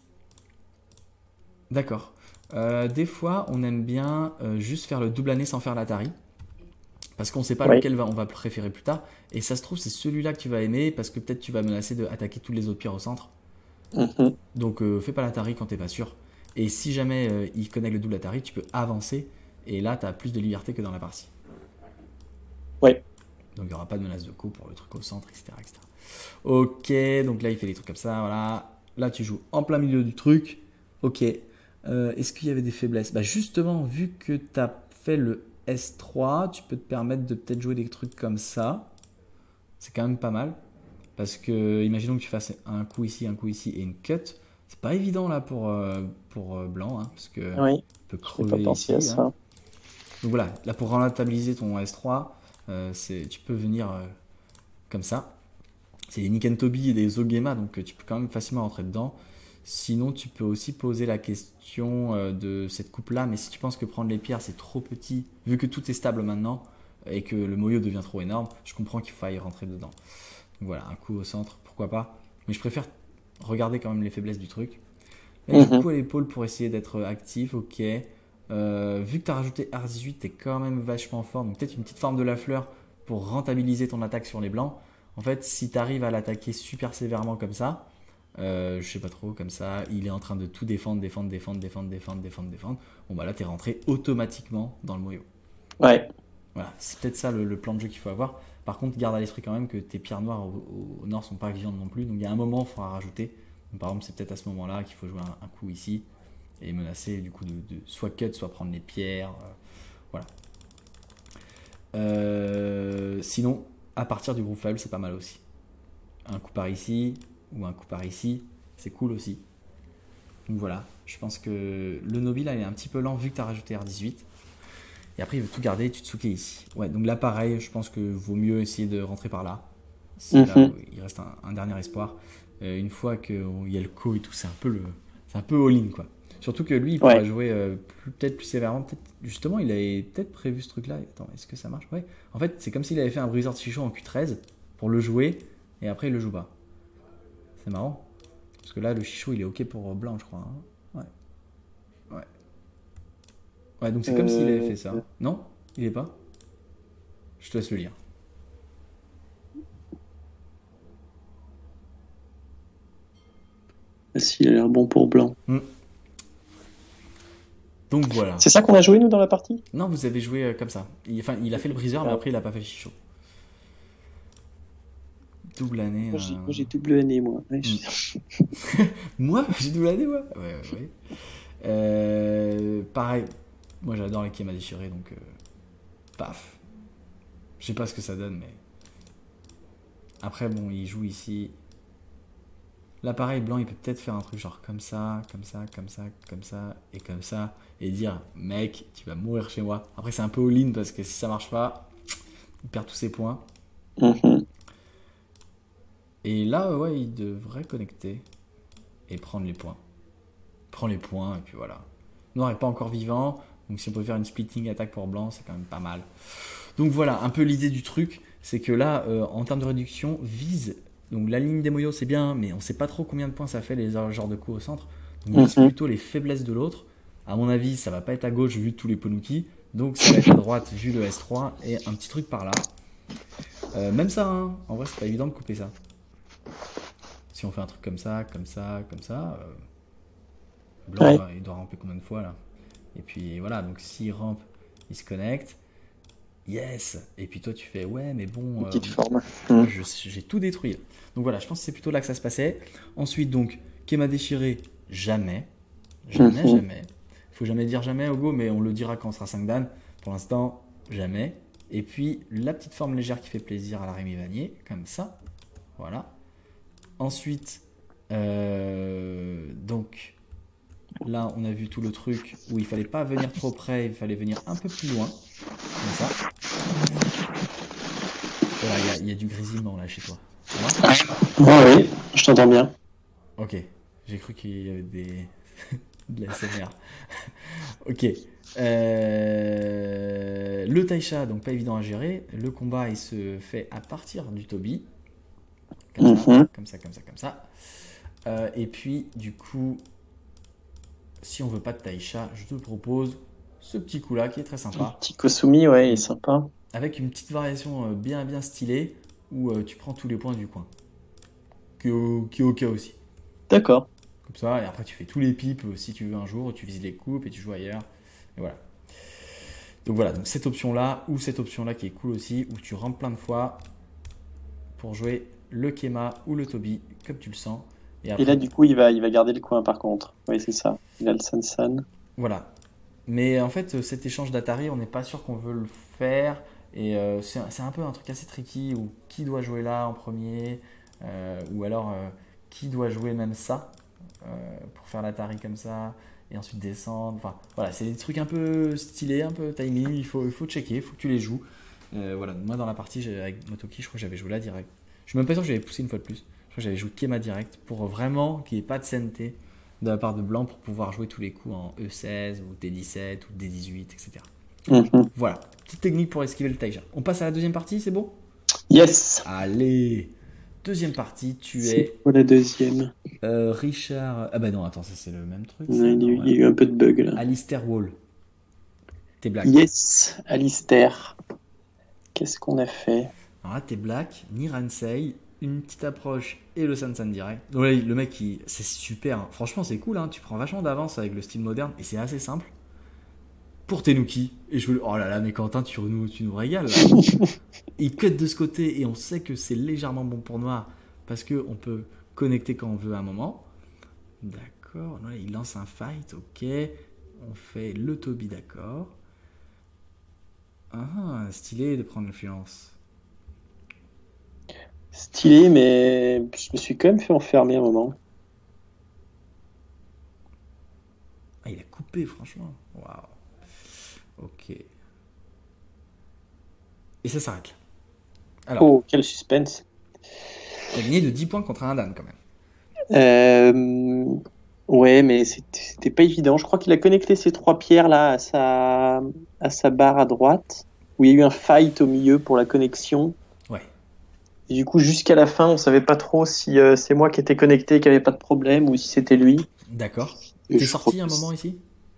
D'accord. Des fois, on aime bien juste faire le double année sans faire l'Atari. Parce qu'on ne sait pas Oui. lequel on va préférer plus tard. Et ça se trouve, c'est celui-là que tu vas aimer parce que peut-être tu vas menacer d'attaquer tous les autres pierres au centre. Mhm. Donc fais pas l'Atari quand t'es pas sûr. Et si jamais il connecte le double Atari, tu peux avancer. Et là, tu as plus de liberté que dans la partie. Oui. Donc il n'y aura pas de menace de coup pour le truc au centre, etc., etc. Ok, donc là, il fait des trucs comme ça. Voilà. Là, tu joues en plein milieu du truc. Ok. Est-ce qu'il y avait des faiblesses? Bah justement, vu que tu as fait le S3, tu peux te permettre de peut-être jouer des trucs comme ça. C'est quand même pas mal. Parce que, imaginons que tu fasses un coup ici et une cut. C'est pas évident là pour blanc, hein, parce que Oui. il peut Je n'ai pas crever pensé à ici, hein. ça. Donc voilà, là pour rentabiliser ton S3, tu peux venir comme ça. C'est des Nikentobi et des Ogema, donc tu peux quand même facilement rentrer dedans. Sinon, tu peux aussi poser la question de cette coupe-là, mais si tu penses que prendre les pierres c'est trop petit, vu que tout est stable maintenant et que le moyo devient trop énorme, je comprends qu'il faille rentrer dedans. Donc voilà, un coup au centre, pourquoi pas. Mais je préfère regarder quand même les faiblesses du truc. Mettre du Mhm. coup à l'épaule pour essayer d'être actif, ok. Vu que tu as rajouté R18, tu es quand même vachement fort. Donc peut-être une petite forme de la fleur pour rentabiliser ton attaque sur les blancs. En fait, si tu arrives à l'attaquer super sévèrement comme ça, je sais pas trop, comme ça, il est en train de tout défendre, défendre, défendre, défendre, défendre, défendre, défendre. Bon bah là, tu es rentré automatiquement dans le moyo. Ouais. Voilà, c'est peut-être ça le plan de jeu qu'il faut avoir. Par contre, garde à l'esprit quand même que tes pierres noires au nord sont pas vivantes non plus. Donc il y a un moment, il faudra rajouter. Donc, par exemple, c'est peut-être à ce moment-là qu'il faut jouer un coup ici et menacer du coup de soit cut, soit prendre les pierres. Voilà. Sinon, à partir du groupe faible, c'est pas mal aussi. Un coup par ici ou un coup par ici, c'est cool aussi. Donc voilà, je pense que le Nobi là, il est un petit peu lent vu que tu as rajouté R18. Et après, il veut tout garder, tu te Tutsuke ici. Ouais, donc là, pareil, je pense que vaut mieux essayer de rentrer par là. C'est là où Mhm. il reste un dernier espoir. Une fois qu'il y a le co et tout, c'est un peu all-in quoi. Surtout que lui, il pourra Ouais. jouer peut-être plus sévèrement. Peut-être, justement, il avait peut-être prévu ce truc-là. Attends, est-ce que ça marche? Ouais. En fait, c'est comme s'il avait fait un briseur de chichon en Q13 pour le jouer et après il le joue pas. C'est marrant. Parce que là, le chichot, il est ok pour blanc, je crois, hein. Ouais. Ouais. Ouais, donc c'est comme s'il avait Euh, fait ça. Non? Il est pas? Je te laisse le lire. S'il a l'air bon pour blanc. Hmm. Donc voilà. C'est ça qu'on a joué, nous, dans la partie? Non, vous avez joué comme ça. Enfin, il a fait le briseur, mais Ah, après, il a pas fait le chichot. Double année. moi, j'ai double année, moi. Ouais, Hmm. Moi, j'ai double année, moi. Ouais, ouais, ouais. Pareil. Moi, j'adore les Kema déchirés, donc paf. Je sais pas ce que ça donne, mais après, bon, il joue ici. L'appareil blanc, il peut peut-être faire un truc genre comme ça, comme ça, comme ça, comme ça, et comme ça, et dire, mec, tu vas mourir chez moi. Après, c'est un peu all-in parce que si ça marche pas, il perd tous ses points. Mhm. Et là, ouais, il devrait connecter et prendre les points. Prends les points, et puis voilà. Noir est pas encore vivant, Donc si on peut faire une splitting attaque pour blanc, c'est quand même pas mal. Donc voilà, un peu l'idée du truc, c'est que là, en termes de réduction, vise. Donc la ligne des moyos, c'est bien, mais on sait pas trop combien de points ça fait les genres de coups au centre. Donc vise plutôt les faiblesses de l'autre. À mon avis, ça va pas être à gauche vu tous les Ponuki. Donc ça va être à droite vu le S3 et un petit truc par là. Même ça, hein, en vrai, c'est pas évident de couper ça. Si on fait un truc comme ça, comme ça, comme ça, blanc, il doit ramper combien de fois là? Et puis voilà, donc s'il rampe, il se connecte. Yes! Et puis toi, tu fais ouais, mais bon. Petite forme. J'ai tout détruit. Donc voilà, je pense que c'est plutôt là que ça se passait. Ensuite, donc, Kema déchiré, jamais. Jamais. Faut jamais dire jamais au go, mais on le dira quand on sera 5 dan. Pour l'instant, jamais. Et puis, la petite forme légère qui fait plaisir à la Rémi Vanier, comme ça. Voilà. Ensuite, donc, là, on a vu tout le truc où il fallait pas venir trop près, il fallait venir un peu plus loin. Comme ça. Voilà, il y a du grésillement là chez toi. Ça va? Oui, je t'entends bien. Ok, j'ai cru qu'il y avait de la SMR. Ok. Le Taisha, donc pas évident à gérer. Le combat, il se fait à partir du Toby. Comme ça. Et puis, du coup, si on veut pas de Taisha, je te propose ce petit coup-là qui est très sympa. Un petit Kosumi, ouais, il est sympa. Avec une petite variation bien stylée où tu prends tous les points du coin. Qui est OK aussi. D'accord. Comme ça, et après tu fais tous les pipes si tu veux un jour, tu vises les coupes et tu joues ailleurs. Et voilà. Donc voilà, donc cette option-là, ou cette option-là qui est cool aussi, où tu rentres plein de fois pour jouer le Kema ou le Toby, comme tu le sens. Et là, du coup, il va garder le coin par contre. Oui, c'est ça. Il a le Sansan. Voilà. Mais en fait, cet échange d'Atari, on n'est pas sûr qu'on veut le faire. Et c'est un peu un truc assez tricky où qui doit jouer là en premier, ou alors qui doit jouer même ça pour faire l'Atari comme ça et ensuite descendre. Enfin voilà, c'est des trucs un peu stylés, un peu timing. Il faut checker, il faut que tu les joues. Voilà, moi dans la partie avec Motoki, je crois que j'avais joué là direct. Je suis même pas sûr que j'avais poussé une fois de plus. Je crois que j'avais joué Kema direct pour vraiment qu'il n'y ait pas de CNT de la part de blanc pour pouvoir jouer tous les coups en E16 ou D17 ou D18, etc. Voilà, petite technique pour esquiver le Taisha. On passe à la deuxième partie, c'est bon? Yes. Allez, deuxième partie, C'est quoi la deuxième? Richard. Ah bah non, attends, ça c'est le même truc. Il y a eu un peu de bug là. Alistair Wall. T'es black. Yes, Alistair. Qu'est-ce qu'on a fait? Alors là, t'es black, Niransei, une petite approche et le Sansan direct. Donc là, le mec, c'est super. Hein. Franchement, c'est cool. Hein. Tu prends vachement d'avance avec le style moderne et c'est assez simple. Pour Tenuki. Et je veux. Oh là là, mais Quentin, tu nous régales. Il cut de ce côté et on sait que c'est légèrement bon pour noir parce qu'on peut connecter quand on veut à un moment. D'accord. Là, il lance un fight. Ok. On fait le Toby, d'accord. Ah, stylé de prendre l'influence. Stylé, mais je me suis quand même fait enfermer un moment. Ah, il a coupé, franchement. Waouh. Ok. Et ça s'arrête là. Alors, Oh, quel suspense. t'as gagné de 10 points contre un Dan quand même. Ouais, mais c'était pas évident. Je crois qu'il a connecté ces 3 pierres là à sa barre à droite, où il y a eu un fight au milieu pour la connexion. Ouais. Et du coup, jusqu'à la fin, on savait pas trop si c'est moi qui étais connecté, qui avait pas de problème, ou si c'était lui. D'accord. Et T'es je sorti crois un que moment ici?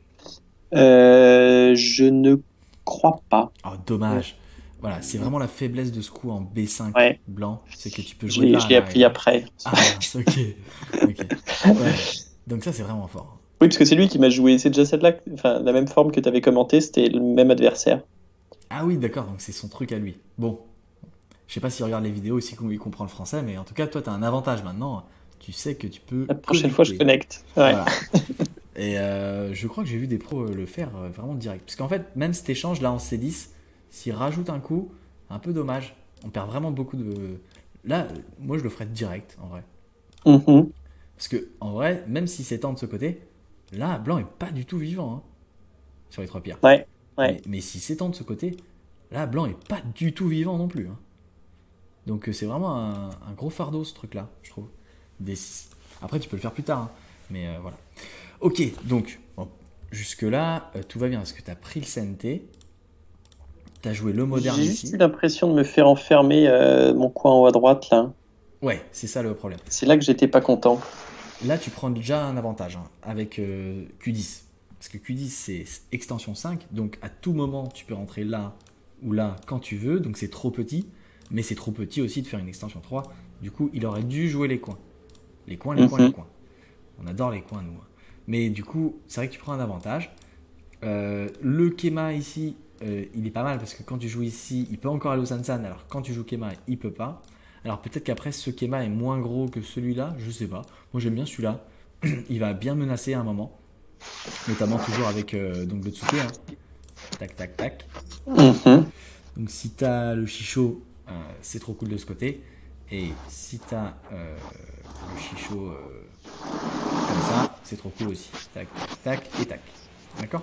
Je ne crois pas. Oh, dommage. Voilà, c'est vraiment la faiblesse de ce coup en B5 Ouais. blanc, c'est que tu peux jouer là. Je l'ai appris après. Ah mince, ok. Ouais. Donc ça, c'est vraiment fort. Oui, parce que c'est lui qui m'a joué. C'est déjà celle-là, enfin, la même forme que tu avais commenté, c'était le même adversaire. Ah oui, d'accord, donc c'est son truc à lui. Bon, je sais pas s'il regarde les vidéos ici il comprend le français, mais en tout cas, toi, tu as un avantage maintenant. Tu sais que tu peux. La prochaine fois, je connecte. Ouais. Voilà. Et je crois que j'ai vu des pros le faire vraiment direct. Parce qu'en fait, même cet échange là en C10, s'il rajoute un coup, un peu dommage. On perd vraiment beaucoup de. Là, moi, je le ferais direct en vrai. Parce que en vrai, même si c'est de ce côté, là, blanc est pas du tout vivant hein, sur les 3 pierres. Ouais. Mais si c'est de ce côté, là, blanc est pas du tout vivant non plus. Hein. Donc c'est vraiment un gros fardeau ce truc-là, je trouve. D6. Après, tu peux le faire plus tard, hein. Mais voilà. Ok, donc bon, jusque-là, tout va bien parce que tu as pris le CNT, tu as joué le moderne J'ai ici. juste eu l'impression de me faire enfermer mon coin en haut à droite là. Ouais, c'est ça le problème. C'est là que j'étais pas content. Là, tu prends déjà un avantage hein, avec Q10. Parce que Q10, c'est extension 5. Donc, à tout moment, tu peux rentrer là ou là quand tu veux. Donc, c'est trop petit. Mais c'est trop petit aussi de faire une extension 3. Du coup, il aurait dû jouer les coins. Les coins, les coins, les coins. On adore les coins, nous. Mais du coup, c'est vrai que tu prends un avantage. Le Kema ici, il est pas mal parce que quand tu joues ici, il peut encore aller au Sansan. Alors, quand tu joues Kema, il peut pas. Alors peut-être qu'après ce Kema est moins gros que celui-là, je sais pas. Moi j'aime bien celui-là. Il va bien menacer à un moment. Notamment toujours avec donc le Tsuke. Hein. Tac tac tac. Donc si t'as le Shisho, c'est trop cool de ce côté. Et si t'as le Shisho comme ça, c'est trop cool aussi. Tac tac tac et tac. D'accord.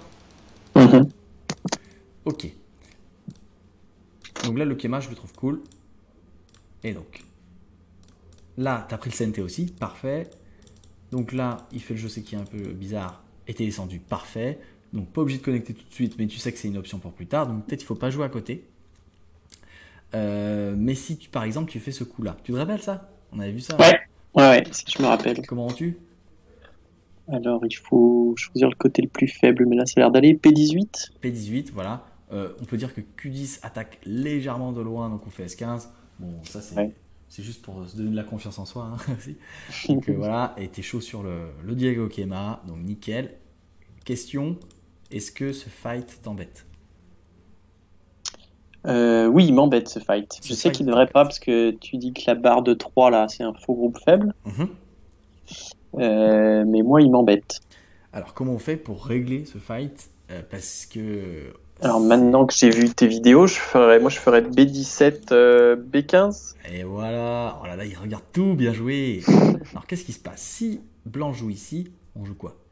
Ok. Donc là le Kema je le trouve cool. Et donc, là, tu as pris le CNT aussi, parfait. Donc là, il fait le Joseki un peu bizarre, et t'es descendu, parfait. Donc pas obligé de connecter tout de suite, mais tu sais que c'est une option pour plus tard, donc peut-être il ne faut pas jouer à côté. Mais si, par exemple, tu fais ce coup-là, tu te rappelles ça? On avait vu ça? Ouais, je me rappelle. Comment rends-tu? Alors, il faut choisir le côté le plus faible, mais là, ça a l'air d'aller. P18. P18, voilà. On peut dire que Q10 attaque légèrement de loin, donc on fait S15. Bon, ça c'est juste pour se donner de la confiance en soi. Hein, aussi. Donc voilà, et t'es chaud sur le Diego Kema, donc nickel. Question, est-ce que ce fight t'embête? Oui, il m'embête ce fight. Je sais qu'il ne devrait pas parce que tu dis que la barre de 3 là, c'est un faux groupe faible. Mais moi, il m'embête. Alors comment on fait pour régler ce fight? Parce que... Alors maintenant que j'ai vu tes vidéos, je ferais B17, B15. Et voilà, oh là là, il regarde tout, bien joué. Alors qu'est-ce qui se passe? Si blanc joue ici, on joue quoi?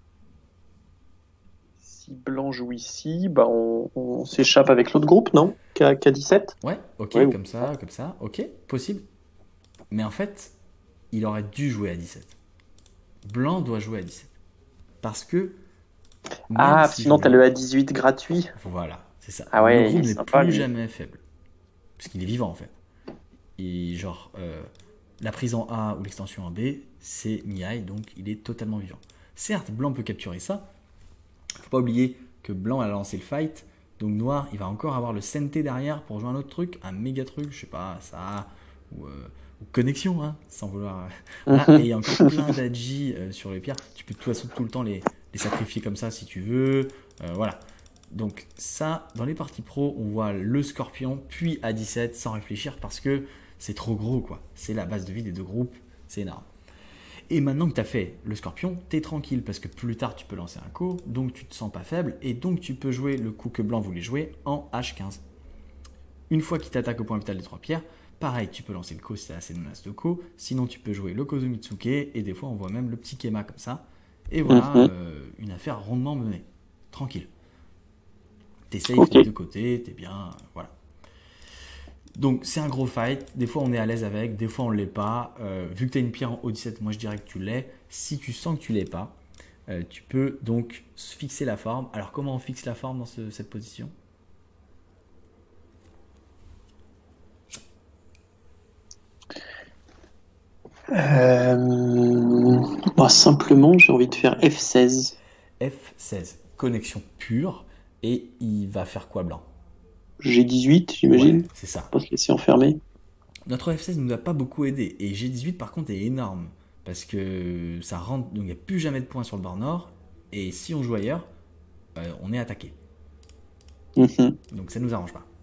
Si blanc joue ici, bah on s'échappe avec l'autre groupe, non? K17. Ouais, ok, ouais, comme ça, ok, possible. Mais en fait, il aurait dû jouer à 17. Blanc doit jouer à 17. Parce que... sinon t'as le A18 gratuit. Voilà, c'est ça. Ah ouais, le groupe n'est sympa, plus lui. jamais faible. Parce qu'il est vivant en fait. Et genre, la prise en A ou l'extension en B, c'est Mihai, donc il est totalement vivant. Certes, blanc peut capturer ça. Faut pas oublier que blanc a lancé le fight. Donc noir, il va encore avoir le CNT derrière pour jouer un autre truc, un méga truc, je sais pas, ça, ou connexion, hein, sans vouloir. Et il y a encore plein d'agi sur les pierres. Tu peux de toute façon tout le temps les sacrifier comme ça si tu veux. Voilà. Donc ça, dans les parties pro, on voit le scorpion, puis A17 sans réfléchir parce que c'est trop gros, quoi. C'est la base de vie des deux groupes, c'est énorme. Et maintenant que tu as fait le scorpion, tu es tranquille parce que plus tard tu peux lancer un coup, donc tu te sens pas faible et donc tu peux jouer le coup que blanc voulait jouer en H15. Une fois qu'il t'attaque au point vital des 3 pierres, pareil, tu peux lancer le Ko si tu as assez de menaces de Ko, sinon tu peux jouer le Kozumitsuke et des fois on voit même le petit Kema comme ça. Et voilà, une affaire rondement menée, tranquille. T'es safe des deux côtés, t'es bien, voilà. Donc c'est un gros fight, des fois on est à l'aise avec, des fois on ne l'est pas. Vu que tu as une pierre en haut 17, moi je dirais que tu l'es. Si tu sens que tu ne l'es pas, tu peux donc fixer la forme. Alors comment on fixe la forme dans cette position? Simplement j'ai envie de faire F16. F16, connexion pure, et il va faire quoi blanc? G18 j'imagine. Ouais, c'est ça. Pas se laisser enfermer. Notre F16 ne nous a pas beaucoup aidé, et G18 par contre est énorme, parce que ça rentre, donc il n'y a plus jamais de points sur le bord nord, et si on joue ailleurs, on est attaqué. Donc ça ne nous arrange pas.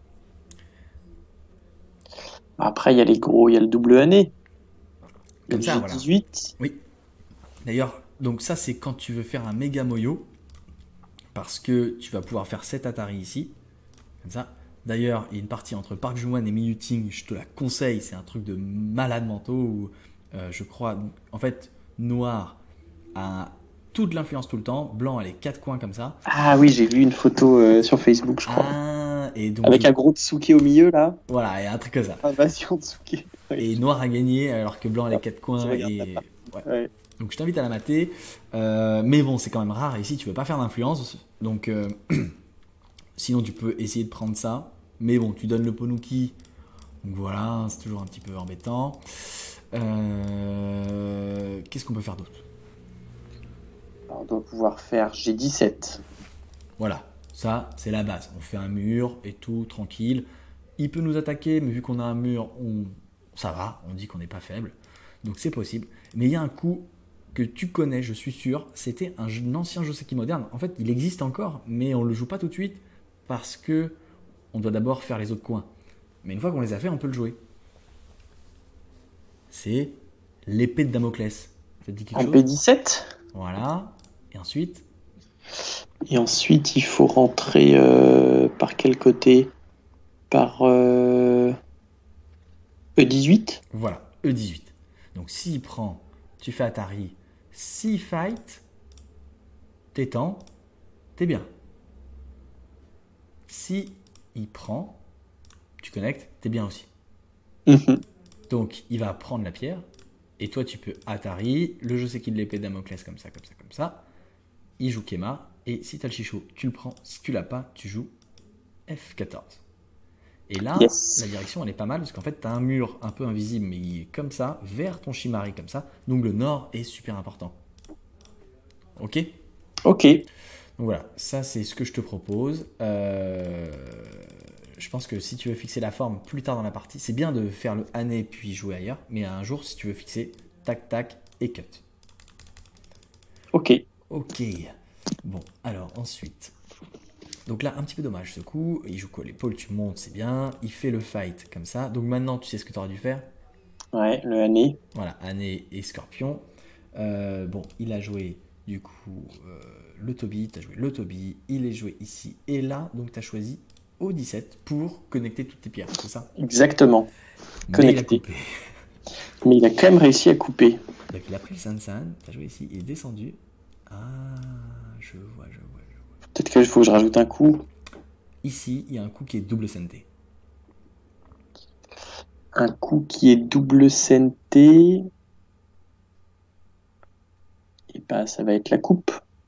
Après il y a les gros, il y a le double année. Comme ça, G18. Voilà. Oui. D'ailleurs, donc ça c'est quand tu veux faire un méga moyo, parce que tu vas pouvoir faire 7 Atari ici, comme ça. D'ailleurs, il y a une partie entre Park Jung-won et Minuting, je te la conseille, c'est un truc de malade mentaux où je crois, en fait, noir a toute l'influence tout le temps, blanc a les 4 coins comme ça. Ah oui, j'ai vu une photo sur Facebook, je crois. Et donc, avec un gros Tsuke au milieu là. Voilà, il y a un truc comme ça. Invasion Tsuke. Et noir a gagné alors que blanc a les 4 coins. Et... Ouais. Donc je t'invite à la mater. Mais bon, c'est quand même rare ici, tu veux pas faire d'influence. Donc sinon tu peux essayer de prendre ça. Mais bon, tu donnes le Ponuki. Donc voilà, c'est toujours un petit peu embêtant. Qu'est-ce qu'on peut faire d'autre? Alors, on doit pouvoir faire G17. Voilà, ça c'est la base. On fait un mur et tout, tranquille. Il peut nous attaquer, mais vu qu'on a un mur, ça va, on dit qu'on n'est pas faible. Donc c'est possible. Mais il y a un coup que tu connais, je suis sûr. C'était un ancien Joseki moderne. En fait, il existe encore, mais on ne le joue pas tout de suite parce que on doit d'abord faire les autres coins. Mais une fois qu'on les a fait, on peut le jouer. C'est l'épée de Damoclès. Ça te dit quelque En chose? B17. Voilà. Et ensuite, Et ensuite, il faut rentrer par quel côté? Par E18. voilà, E18. Donc s'il prend, tu fais Atari. S'il fight, t'étends, t'es bien. Si il prend, tu connectes, t'es bien aussi. Mhm. Donc il va prendre la pierre, et toi tu peux Atari, le jeu c'est qu'il l'épée de Damoclès comme ça, comme ça, comme ça. Il joue Kema, et si t'as le chichot, tu le prends. Si tu l'as pas, tu joues F14. Et là, Yes. la direction elle est pas mal, parce qu'en fait t'as un mur un peu invisible, mais il est comme ça, vers ton Shimari comme ça. Donc le nord est super important. Ok? Ok. Donc voilà, ça c'est ce que je te propose. Je pense que si tu veux fixer la forme plus tard dans la partie, c'est bien de faire le année puis jouer ailleurs, mais un jour si tu veux fixer, tac tac et cut. Ok. Ok. Bon, alors ensuite. Donc là, un petit peu dommage ce coup. Il joue quoi? L'épaule, tu montes, c'est bien. Il fait le fight comme ça. Donc maintenant, tu sais ce que tu aurais dû faire. Ouais, le année. Voilà, année et scorpion. Bon, il a joué du coup le Toby, tu as joué le Toby, il est joué ici et là, donc tu as choisi au 17 pour connecter toutes tes pierres, c'est ça? Exactement. Mais il a Connecté. coupé. Mais il a quand même réussi à couper. Donc il a pris le San-San, tu as joué ici, il est descendu. Ah, je vois, je vois. Peut-être qu'il faut que je rajoute un coup. Ici, il y a un coup qui est double SNT. Un coup qui est double CNT. Et bah, ça va être la coupe.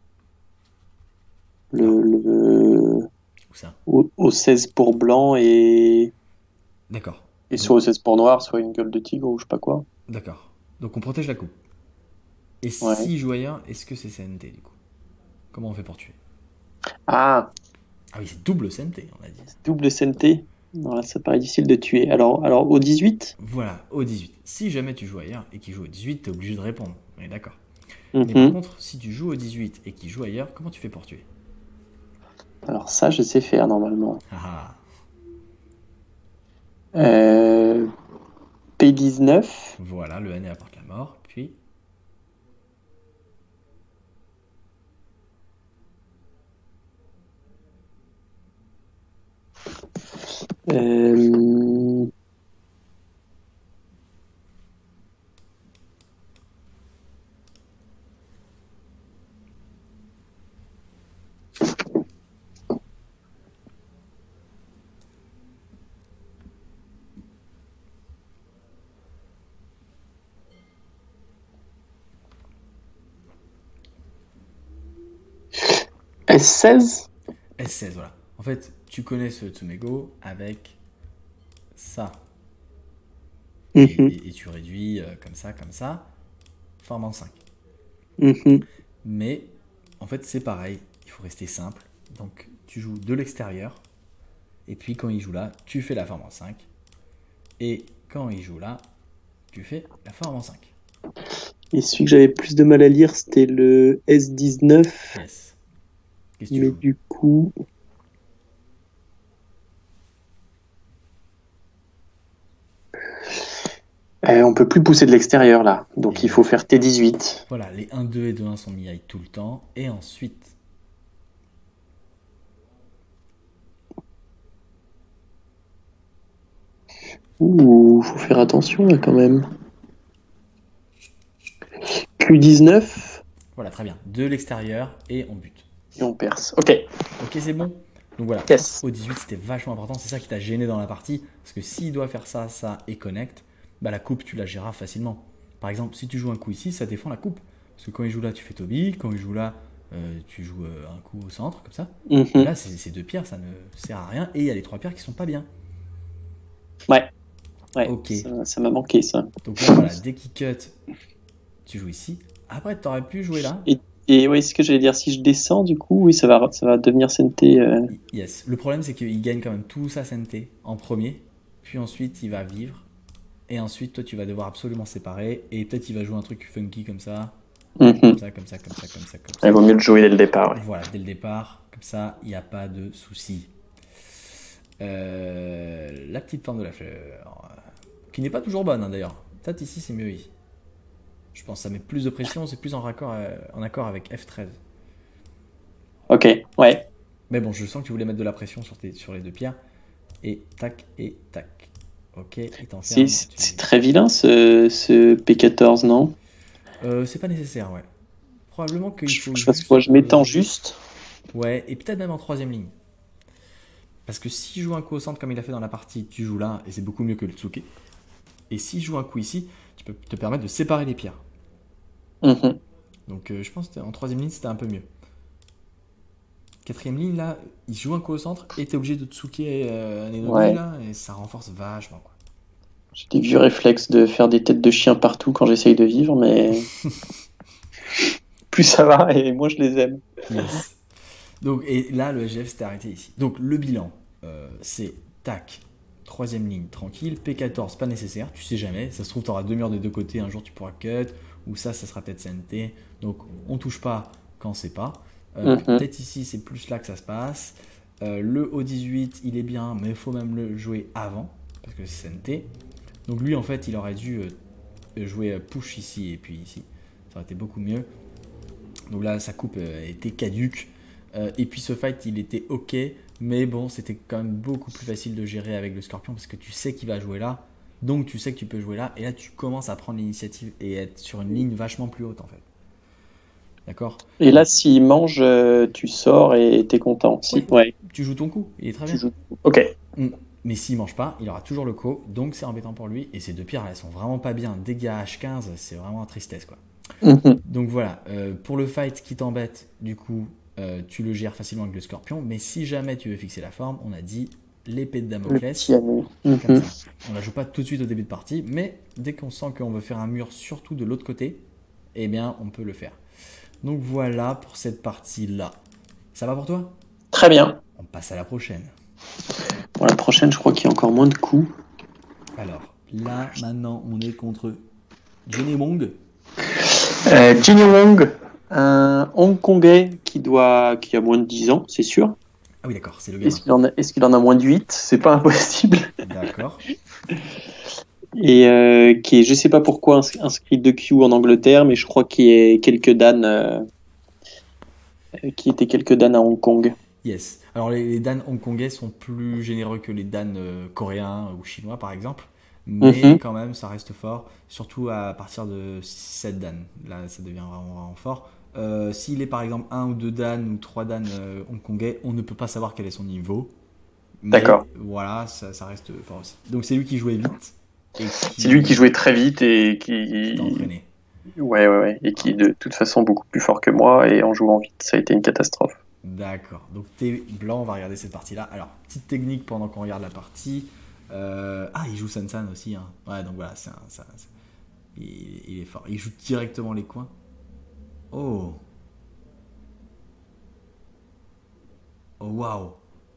Le Où ça? au 16 pour blanc et D'accord. soit au 16 pour noir, soit une gueule de tigre ou je sais pas quoi. D'accord. Donc on protège la coupe. Et Ouais. si joue ailleurs, est-ce que c'est CNT du coup? Comment on fait pour tuer? Ah, Ah oui, c'est double CNT, on a dit. double CNT. Non, là, ça paraît difficile de tuer. Alors au 18. Voilà, au 18. Si jamais tu joues ailleurs et qu'il joue au 18, t'es obligé de répondre. On est d'accord. Mais par Mhm. contre, si tu joues au 18 et qu'il joue ailleurs, comment tu fais pour tuer? Alors ça, je sais faire normalement. Ah Euh, P19. voilà, le NA apporte la mort. Puis, Euh, 16. S16, voilà. En fait, tu connais ce Tsumego avec ça. Mhm. Et tu réduis comme ça, forme en 5. Mhm. Mais en fait, c'est pareil, il faut rester simple. Donc, tu joues de l'extérieur. Et puis, quand il joue là, tu fais la forme en 5. Et quand il joue là, tu fais la forme en 5. Et celui que j'avais plus de mal à lire, c'était le S19. Yes. Qu'est-ce que tu Mais joues? du coup, on peut plus pousser de l'extérieur là. Donc Et il faut faire T18. voilà, les 1, 2 et 2, 1 sont mis high tout le temps. Et ensuite, Ouh, faut faire attention là quand même. Q19 voilà, très bien. De l'extérieur et on bute. et on perce. Ok. Ok, c'est bon? Donc voilà, Yes. au 18, c'était vachement important. C'est ça qui t'a gêné dans la partie. Parce que s'il doit faire ça et connect, bah la coupe, tu la géreras facilement. Par exemple, si tu joues un coup ici, ça défend la coupe. Parce que quand il joue là, tu fais Toby. Quand il joue là, tu joues un coup au centre, comme ça. Mhm. Là, ces 2 pierres, ça ne sert à rien. Et il y a les 3 pierres qui sont pas bien. Ouais, ouais, Ok. ça m'a manqué ça. Donc là, voilà, dès qu'il cut, tu joues ici. Après, tu aurais pu jouer là. Et ouais, ce que j'allais dire, si je descends, du coup, oui, ça va devenir CNT. Yes. Le problème, c'est qu'il gagne quand même tout sa santé en premier. Puis ensuite, il va vivre. Et ensuite, toi, tu vas devoir absolument séparer. Et peut-être il va jouer un truc funky comme ça. Comme Mhm. ça, comme ça, comme ça, comme ça, comme Il ça. vaut mieux le jouer dès le départ. Ouais. Voilà, dès le départ. Comme ça, il n'y a pas de souci. La petite forme de la fleur. Qui n'est pas toujours bonne, hein, d'ailleurs. Peut-être ici, c'est mieux ici. Je pense que ça met plus de pression. C'est plus en accord avec F13. Ok, ouais. Mais bon, je sens que tu voulais mettre de la pression sur les 2 pierres. Et tac, et tac. Ok, il t'enferme. C'est très vilain ce P14, non? C'est pas nécessaire, ouais. Probablement qu'il faut Je sais pas juste... quoi, je m'étends juste. Ouais, et peut-être même en 3ème ligne. Parce que s'il joue un coup au centre comme il a fait dans la partie, tu joues là, et c'est beaucoup mieux que le Tsuke. Et s'il joue un coup ici, tu peux te permettre de séparer les pierres. Mhm. Donc je pense qu'en 3ème ligne, c'était un peu mieux. 4ème ligne, là, il joue un coup au centre, et t'es obligé de Tsuke Nenobi, Ouais. là, et ça renforce vachement, quoi. J'ai des vieux réflexes de faire des têtes de chien partout quand j'essaye de vivre, mais plus ça va et moins je les aime. Yes. Donc, et là, le SGF s'était arrêté ici. Donc, le bilan, c'est tac, 3ème ligne, tranquille. P14, pas nécessaire, tu sais jamais. Ça se trouve, tu auras 2 murs des 2 côtés, un jour tu pourras cut, ou ça sera peut-être CNT. Donc, on touche pas quand c'est pas. Mhm. Peut-être ici, c'est plus là que ça se passe. Le O18, il est bien, mais il faut même le jouer avant, parce que c'est CNT. Donc, lui, en fait, il aurait dû jouer push ici et puis ici. Ça aurait été beaucoup mieux. Donc là, sa coupe était caduque. Et puis ce fight, il était ok. Mais bon, c'était quand même beaucoup plus facile de gérer avec le Scorpion parce que tu sais qu'il va jouer là. Donc tu sais que tu peux jouer là. Et là, tu commences à prendre l'initiative et être sur une ligne vachement plus haute en fait. D'accord? Et là, s'il mange, tu sors et t'es content. Si, ouais, Tu joues ton coup. Il est très tu bien. joues. Ok. Mais s'il mange pas, il aura toujours le co. Donc c'est embêtant pour lui. Et ces 2 pierres, elles sont vraiment pas bien. Dégâts H15, c'est vraiment une tristesse quoi. Mhm. Donc voilà, pour le fight qui t'embête, du coup, tu le gères facilement avec le Scorpion. Mais si jamais tu veux fixer la forme, on a dit l'épée de Le Damoclès. petit anneau. Comme Mhm. ça. On la joue pas tout de suite au début de partie, mais dès qu'on sent qu'on veut faire un mur, surtout de l'autre côté, eh bien, on peut le faire. Donc voilà pour cette partie-là. Ça va pour toi? Très bien. On passe à la prochaine. Pour la prochaine, je crois qu'il y a encore moins de coups. Alors, là, maintenant, on est contre Johnny Wong. Jinny Wong, un Hongkongais qui a moins de 10 ans, c'est sûr. Ah oui, d'accord, c'est le gamin. Est-ce qu'il en a moins de 8? C'est pas impossible. D'accord. Et qui est, je sais pas pourquoi, inscrit de Q en Angleterre, mais je crois qu'il y a quelques Dan, qui étaient quelques Dan à Hong Kong. Yes. Alors les Dan hongkongais sont plus généreux que les Dan coréens ou chinois par exemple. Mais quand même, ça reste fort. Surtout à partir de 7 Dan. Là, ça devient vraiment, vraiment fort. S'il est par exemple 1 ou 2 Dan ou 3 Dan hongkongais, on ne peut pas savoir quel est son niveau. Mais D'accord. voilà, ça reste fort aussi. Donc c'est lui qui jouait vite. C'est lui qui jouait très vite et qui t'a entraîné. Ouais. Et qui est de toute façon beaucoup plus fort que moi. Et en jouant vite, ça a été une catastrophe. D'accord. Donc t'es blanc, on va regarder cette partie-là. Alors, petite technique pendant qu'on regarde la partie. Il joue Sansan aussi. Hein. Ouais, donc voilà, il est fort. Il joue directement les coins. Oh. Oh, waouh.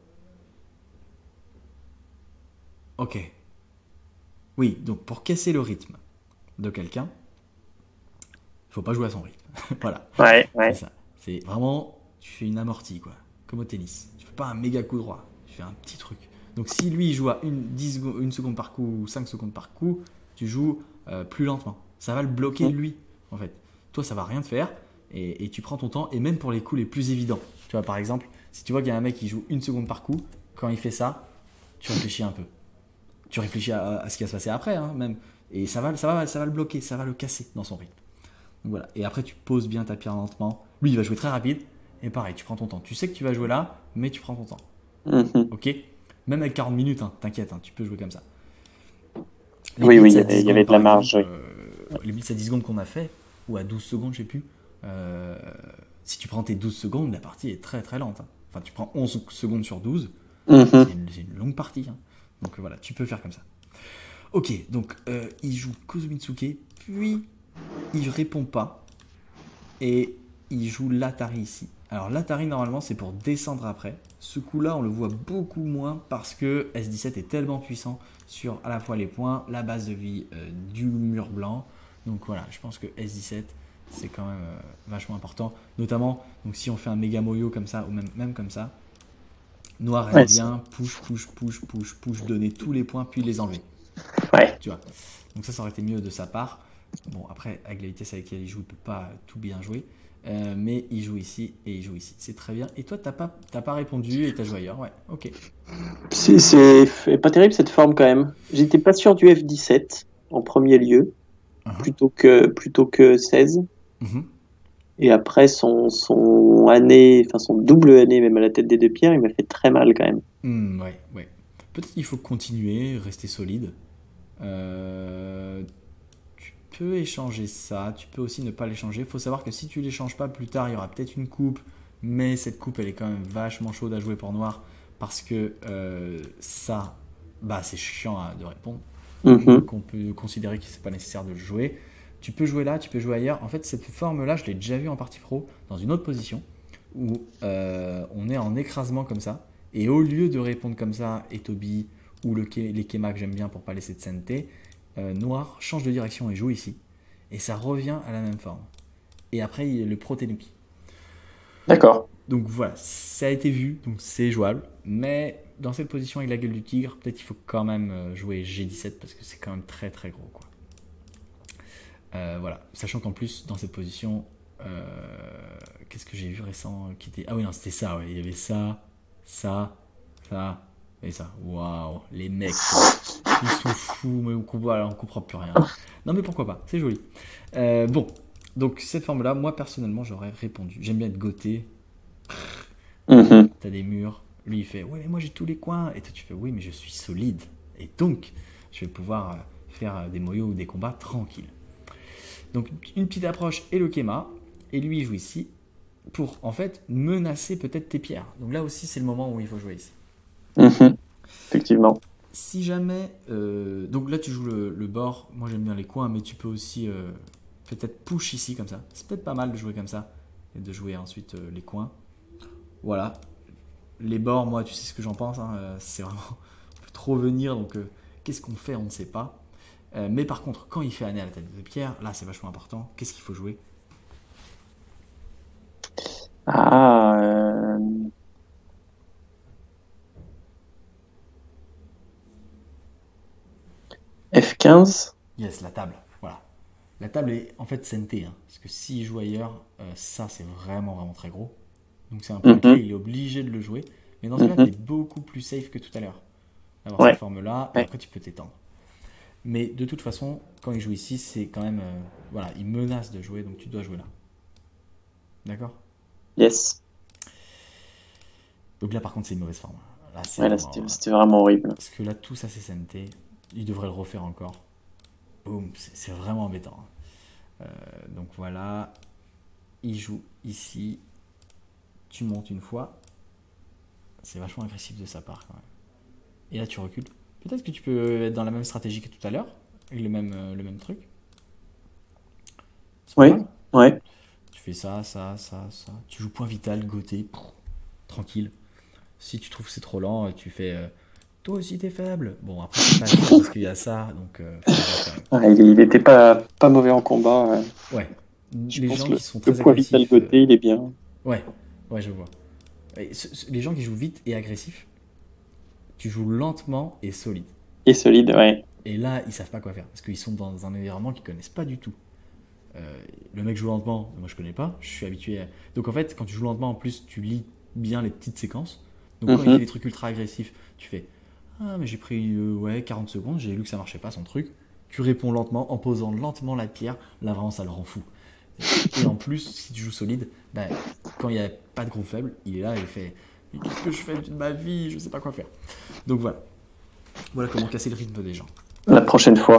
Ok. Oui, donc pour casser le rythme de quelqu'un, il faut pas jouer à son rythme. Voilà. Ouais. C'est ça. C'est vraiment, tu fais une amortie, quoi. Comme au tennis. Tu fais pas un méga coup droit. Tu fais un petit truc. Donc si lui il joue à 1 seconde par coup ou 5 secondes par coup, tu joues plus lentement. Ça va le bloquer lui, en fait. Toi, ça va rien te faire et tu prends ton temps. Et même pour les coups les plus évidents. Tu vois, par exemple, si tu vois qu'il y a un mec qui joue 1 seconde par coup, quand il fait ça, tu réfléchis un peu. Tu réfléchis à ce qui va se passer après, hein, même. Et ça va le bloquer, ça va le casser dans son rythme. Donc voilà. Et après, tu poses bien ta pierre lentement. Lui, il va jouer très rapide. Et pareil, tu prends ton temps. Tu sais que tu vas jouer là, mais tu prends ton temps. Ok? Même avec 40 minutes, hein, t'inquiète, hein, tu peux jouer comme ça. Oui, il y avait de la marge. Les blitz à 10 secondes qu'on a fait, ou à 12 secondes, je sais plus. Si tu prends tes 12 secondes, la partie est très très lente. Hein. Enfin, tu prends 11 secondes sur 12, Mhm. c'est une longue partie. Hein. Donc voilà, tu peux faire comme ça. Ok, donc il joue Kozumitsuke, puis il répond pas, et il joue l'Atari ici. Alors l'Atari normalement c'est pour descendre après. Ce coup-là on le voit beaucoup moins parce que S17 est tellement puissant sur à la fois les points, la base de vie du mur blanc. Donc voilà, je pense que S17 c'est quand même vachement important. Notamment donc si on fait un méga moyo comme ça ou même comme ça, Noir aime Ouais, bien push, donner tous les points puis les enlever. ouais. Tu vois. Donc ça aurait été mieux de sa part. Bon, après, avec la vitesse avec laquelle il joue, il peut pas tout bien jouer. Mais il joue ici et il joue ici. C'est très bien. Et toi, t'as pas répondu et t'as joué ailleurs. Ouais, ok. C'est pas terrible cette forme quand même. J'étais pas sûr du F17 en premier lieu, Uh-huh. plutôt que 16. Mhm. Et après son année, enfin son double année même à la tête des deux pierres, il m'a fait très mal quand même. Ouais, ouais. Peut-être qu'il faut continuer, rester solide. Euh, Tu peux échanger ça. Tu peux aussi ne pas l'échanger. Il faut savoir que si tu l'échanges pas plus tard, il y aura peut-être une coupe. Mais cette coupe, elle est quand même vachement chaude à jouer pour Noir. Parce que ça, bah, c'est chiant de répondre. Mhm. Donc on peut considérer que c'est pas nécessaire de le jouer. Tu peux jouer là, tu peux jouer ailleurs. En fait, cette forme-là, je l'ai déjà vue en partie pro dans une autre position où on est en écrasement comme ça. Et au lieu de répondre comme ça, et Toby ou les Kema que j'aime bien pour pas laisser de sainteté, Noir change de direction et joue ici. Et ça revient à la même forme. Et après, il y a le Pro Tenuki. D'accord. Donc voilà, ça a été vu, donc c'est jouable. Mais dans cette position avec la gueule du tigre, peut-être qu'il faut quand même jouer G17 parce que c'est quand même très très gros, quoi. Voilà, sachant qu'en plus, dans cette position, qu'est-ce que j'ai vu récent qui était... Ah oui, non, c'était ça, ouais. Il y avait ça, ça, ça et ça. Waouh, les mecs, quoi. Ils sont fous, mais on comprend plus rien. Non, mais pourquoi pas, c'est joli. Bon, donc cette forme-là, moi personnellement, j'aurais répondu. J'aime bien être goté, Mhm. t'as des murs. Lui, il fait, ouais, mais moi j'ai tous les coins. Et toi, tu fais, oui, mais je suis solide. Et donc, je vais pouvoir faire des moyos ou des combats tranquilles. Donc, une petite approche et le Kema. Et lui, il joue ici pour, en fait, menacer peut-être tes pierres. Donc là aussi, c'est le moment où il faut jouer ici. Mhm. Effectivement. Si jamais... donc là, tu joues le bord. Moi, j'aime bien les coins, mais tu peux aussi peut-être push ici, comme ça. C'est peut-être pas mal de jouer comme ça. Et de jouer ensuite les coins. Voilà. Les bords, moi, tu sais ce que j'en pense. Hein, c'est vraiment... On peut trop venir, donc qu'est-ce qu'on fait? On ne sait pas. Mais par contre, quand il fait année à la tête de pierre, là, c'est vachement important. Qu'est-ce qu'il faut jouer? Ah, F15. Yes, la table. Voilà. La table est en fait CNT. Hein, parce que s'il joue ailleurs, ça, c'est vraiment, vraiment très gros. Donc c'est un point clé, Mhm. il est obligé de le jouer. Mais dans ce cas-là, tu Mhm. es beaucoup plus safe que tout à l'heure. D'avoir cette Ouais. forme-là, et Ouais. après tu peux t'étendre. Mais de toute façon, quand il joue ici, c'est quand même... voilà, il menace de jouer, donc tu dois jouer là. D'accord? Yes. Donc là, par contre, c'est une mauvaise forme. Là, c'est Ouais, là, vraiment... c'était vraiment horrible. parce que là, tout ça, c'est CNT. Il devrait le refaire encore. Boum, c'est vraiment embêtant. Donc voilà, il joue ici. Tu montes une fois. C'est vachement agressif de sa part quand même. Et là, tu recules. Peut-être que tu peux être dans la même stratégie que tout à l'heure, avec le même truc. C'est pas Oui. mal. Ouais. Tu fais ça, ça, ça, ça. Tu joues point vital, goté, tranquille. Si tu trouves que c'est trop lent, tu fais toi aussi t'es faible. Bon, après, c'est pas sûr parce qu'il y a ça, donc faut voir quand même. Ah, il était pas mauvais en combat. Ouais, Je les pense gens que qui sont le très poids vital agressifs. Gauthier, il est bien. Ouais, ouais, je vois. Et les gens qui jouent vite et agressif, tu joues lentement et solide. Et solide, ouais. Et là, ils savent pas quoi faire parce qu'ils sont dans un environnement qu'ils connaissent pas du tout. Le mec joue lentement, moi je connais pas, je suis habitué à... Donc en fait, quand tu joues lentement, en plus, tu lis bien les petites séquences. Donc quand il fait Mhm. des trucs ultra agressifs, tu fais ah, mais j'ai pris ouais, 40 secondes, j'ai lu que ça marchait pas son truc. Tu réponds lentement en posant lentement la pierre. Là, vraiment, ça le rend fou. Et en plus, si tu joues solide, bah, quand il n'y a pas de gros faible, il est là et il fait mais qu'est-ce que je fais de ma vie? Je sais pas quoi faire. Donc voilà. Voilà comment casser le rythme des gens. La prochaine fois.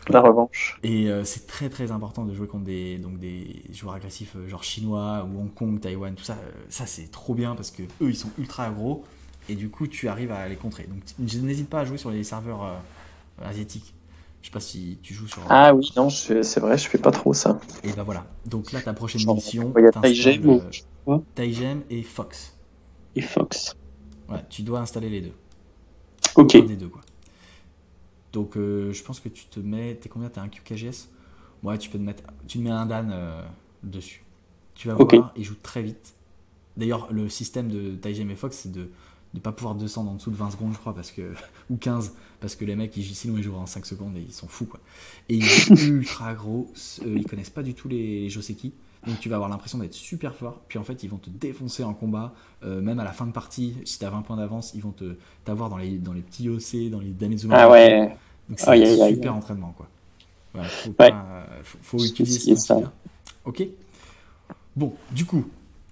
La revanche. Et c'est très très important de jouer contre des joueurs agressifs genre chinois ou Hong Kong, Taïwan, tout ça. Ça c'est trop bien parce que eux ils sont ultra aggro et du coup tu arrives à les contrer. Donc n'hésite pas à jouer sur les serveurs asiatiques. Je sais pas si tu joues sur. Ah oui, non, c'est vrai, je fais pas trop ça. Et bah voilà. Donc là ta prochaine Genre, mission, il y a t'installes Taigem ou je sais pas, Taigem et Fox. et Fox. Ouais, tu dois installer les deux. Ok, Ou un des deux quoi. Donc je pense que tu te mets. T'es combien? T'as un QKGS? Ouais, tu peux te mettre. Tu te mets un Dan dessus. Tu vas ok. voir, il joue très vite. D'ailleurs, le système de Taigem et Fox, c'est de ne pas pouvoir descendre en dessous de 20 secondes, je crois, parce que, ou 15, parce que les mecs, sinon ils jouent en 5 secondes et ils sont fous, quoi. Et ils sont ultra gros, ils connaissent pas du tout les Joseki, donc tu vas avoir l'impression d'être super fort, puis en fait, ils vont te défoncer en combat, même à la fin de partie, si tu as 20 points d'avance, ils vont t'avoir dans les petits OC, dans les Damezuma. Ah ouais, Donc c'est aïe un aïe aïe. super entraînement, quoi. Voilà, Ouais, faut je vais étudier cet essayer ça. outil-là. Ok. Bon, du coup,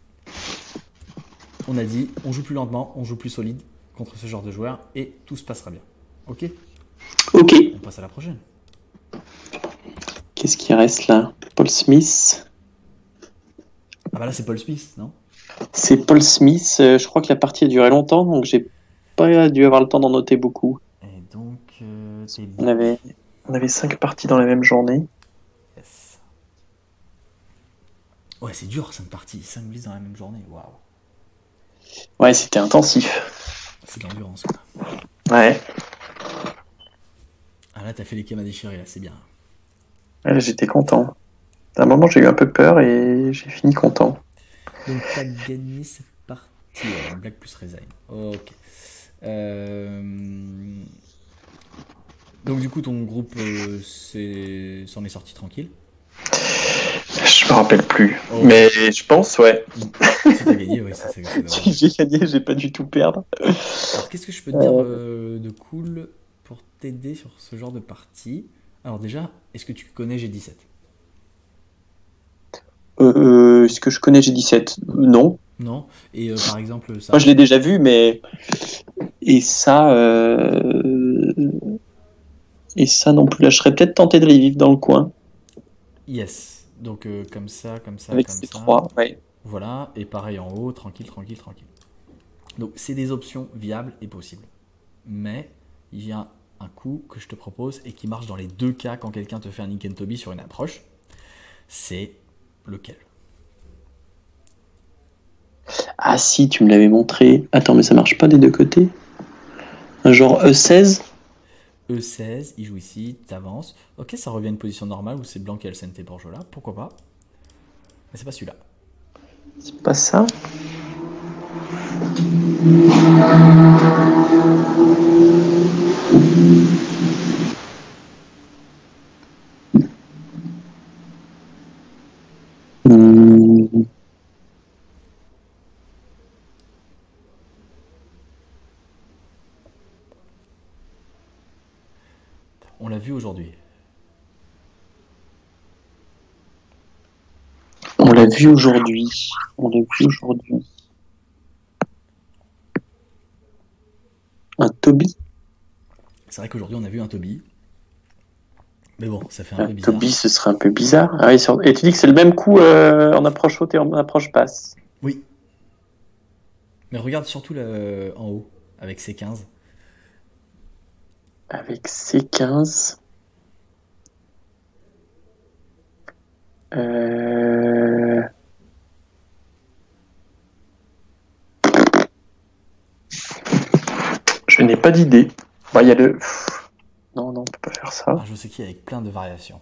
on a dit, on joue plus lentement, on joue plus solide contre ce genre de joueur et tout se passera bien. Ok. Ok, On passe à la prochaine. qu'est-ce qui reste là? Paul Smith. Ah bah là c'est Paul Smith, non? C'est Paul Smith. Je crois que la partie a duré longtemps, donc j'ai pas dû avoir le temps d'en noter beaucoup. Et donc, t'es On black. avait, on avait 5 parties dans la même journée. Yes. Ouais, c'est dur 5 parties, 5 bliss dans la même journée. Waouh. Ouais, c'était intensif. C'est de l'endurance quoi. Ouais, Ah là t'as fait les camas déchirés là, c'est bien. ouais, j'étais content. À un moment, j'ai eu un peu peur et j'ai fini content. Donc t'as gagné cette partie. Ouais, black plus resign. Ok. Donc du coup ton groupe s'en est sorti tranquille. Je me rappelle plus. Oh. Mais je pense, ouais. Si t'as gagné, oui, c'est d'abord. Si j'ai gagné, j'ai pas du tout perdre. Alors qu'est-ce que je peux te dire de cool pour t'aider sur ce genre de partie? Alors déjà, est-ce que tu connais G17? Est-ce que je connais G17? Non. Non. Et par exemple, ça. Moi, je l'ai déjà vu, mais. Et ça. Et ça non plus. Là, je serais peut-être tenté de les vivre dans le coin. Yes. Donc comme ça, comme ça, Avec comme ces ça. trois, ouais. Voilà. Et pareil en haut, tranquille, tranquille, tranquille. Donc c'est des options viables et possibles. Mais il y a un coup que je te propose et qui marche dans les deux cas quand quelqu'un te fait un Nick and Toby sur une approche. C'est lequel? Ah si, tu me l'avais montré. Attends, mais ça marche pas des deux côtés? Un genre E16? E16, il joue ici, t'avances. Ok, ça revient à une position normale où c'est blanc qui a le CNT pour jouer là, pourquoi pas. Mais c'est pas celui-là. C'est pas ça? Hmm. On l'a vu aujourd'hui. On l'a vu aujourd'hui. On l'a vu aujourd'hui. Un Toby? C'est vrai qu'aujourd'hui on a vu un Toby. Mais bon, ça fait un Un peu bizarre. Toby, ce serait un peu bizarre. Ah oui, et tu dis que c'est le même coup en approche haute et en approche basse. Oui. Mais regarde surtout en haut, avec ses 15. Avec C15. Euh... Je n'ai pas d'idée. Bah, il y a le. Non, non, on peut pas faire ça. Un Joseki avec plein de variations.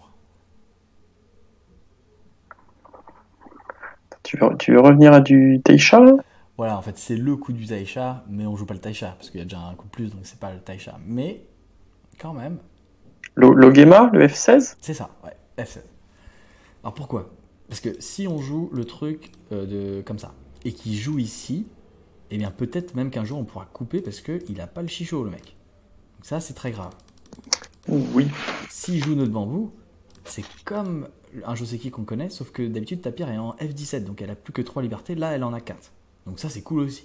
Tu veux revenir à du Taisha là? Voilà, en fait c'est le coup du Taisha, mais on joue pas le Taisha, parce qu'il y a déjà un coup de plus, donc c'est pas le Taisha. Mais, quand même, Logema, le F16? c'est ça, ouais, F16. Alors pourquoi? Parce que si on joue le truc comme ça, et qu'il joue ici, eh bien peut-être même qu'un jour on pourra couper parce qu'il a pas le chicho le mec. Donc ça c'est très grave. Oui. S'il joue notre bambou, c'est comme un Joseki qu'on connaît, sauf que d'habitude ta pierre est en F17, donc elle a plus que 3 libertés, là elle en a 4. Donc ça c'est cool aussi.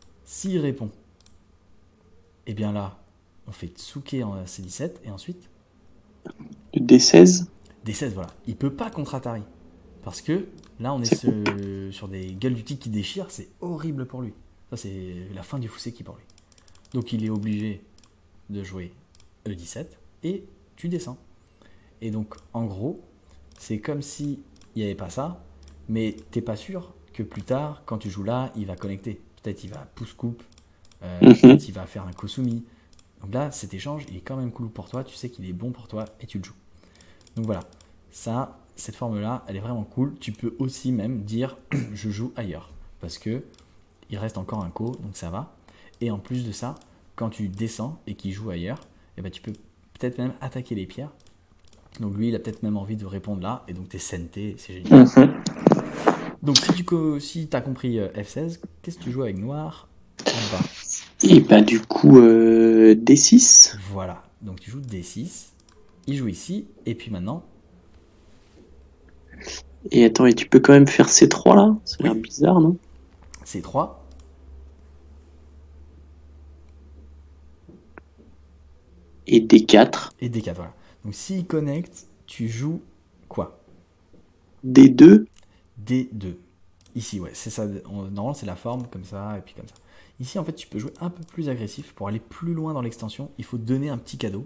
S'il répond, eh bien là, on fait Tsuke en C17, et ensuite Le D16. D16, voilà. Il peut pas contre Atari. Parce que là, on est C'est sur des gueules du tigre qui déchirent, c'est horrible pour lui. Ça, c'est la fin du Fuseki pour lui. Donc, il est obligé de jouer E17 et tu descends. Et donc, en gros, c'est comme si il n'y avait pas ça, mais t'es pas sûr que plus tard, quand tu joues là, il va connecter. Peut-être il va pouce-coupe, Mhm. peut-être il va faire un Kosumi. Donc là, cet échange, il est quand même cool pour toi, tu sais qu'il est bon pour toi et tu le joues. Donc voilà, ça, cette forme-là, elle est vraiment cool. Tu peux aussi même dire je joue ailleurs, parce que il reste encore un ko, donc ça va. Et en plus de ça, quand tu descends et qu'il joue ailleurs, eh ben, tu peux peut-être même attaquer les pierres. Donc lui, il a peut-être même envie de répondre là, et donc t'es senté, c'est génial. Mhm. Donc si t'as compris F16, qu'est-ce que tu joues avec noir en bas? Et bah du coup, D6. Voilà, donc tu joues D6, il joue ici, et puis maintenant, Et attends, et tu peux quand même faire C3 là? Ça a l'air oui, bizarre, non? C3 Et D4. et D4, voilà. Donc s'il connecte, tu joues quoi? D2. D2. Ici, ouais, c'est ça. Normalement, c'est la forme comme ça, et puis comme ça. Ici, en fait, tu peux jouer un peu plus agressif. Pour aller plus loin dans l'extension, il faut donner un petit cadeau.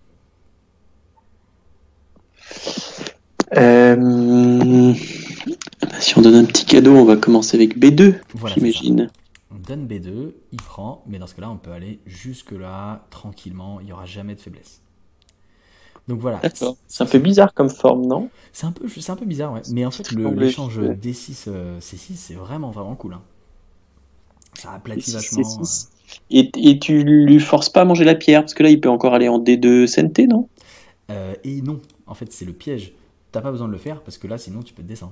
Euh, Si on donne un petit cadeau, on va commencer avec B2, Voilà, c'est ça. j'imagine. On donne B2, il prend, mais dans ce cas-là, on peut aller jusque-là, tranquillement, il n'y aura jamais de faiblesse. Donc voilà, D'accord. C'est ça un peu c'est bizarre comme forme, non? c'est un peu bizarre, ouais. Mais en fait, Triangle l'échange vide. D6, C6, c'est vraiment, vraiment cool, hein. Ça aplatit D6, vachement. C6. Et tu lui forces pas à manger la pierre, parce que là, il peut encore aller en D2 SNT, non? Et non, en fait, c'est le piège. T'as pas besoin de le faire, parce que là, sinon, tu peux te descendre.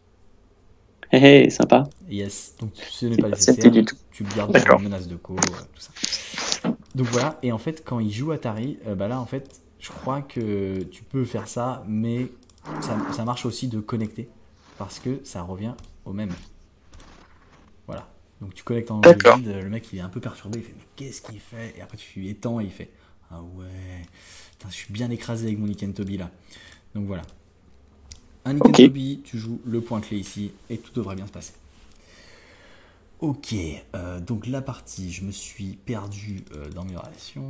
Hé hé, sympa. Yes, donc ce n'est C'est pas pas SNT nécessaire, du tout. tu le gardes pour une D'accord. menace de co, tout ça. Donc voilà, et en fait, quand il joue Atari, bah là, en fait, je crois que tu peux faire ça, mais ça marche aussi de connecter, parce que ça revient au même. Voilà. Donc tu connectes en angle D'accord. vide, le mec il est un peu perturbé, il fait mais qu'est-ce qu'il fait? Et après tu étends et il fait ah ouais, putain, je suis bien écrasé avec mon Niken Toby là. Donc voilà. Un Niken Ok. Toby, tu joues le point clé ici et tout devrait bien se passer. Ok, donc la partie, je me suis perdu dans mes relations.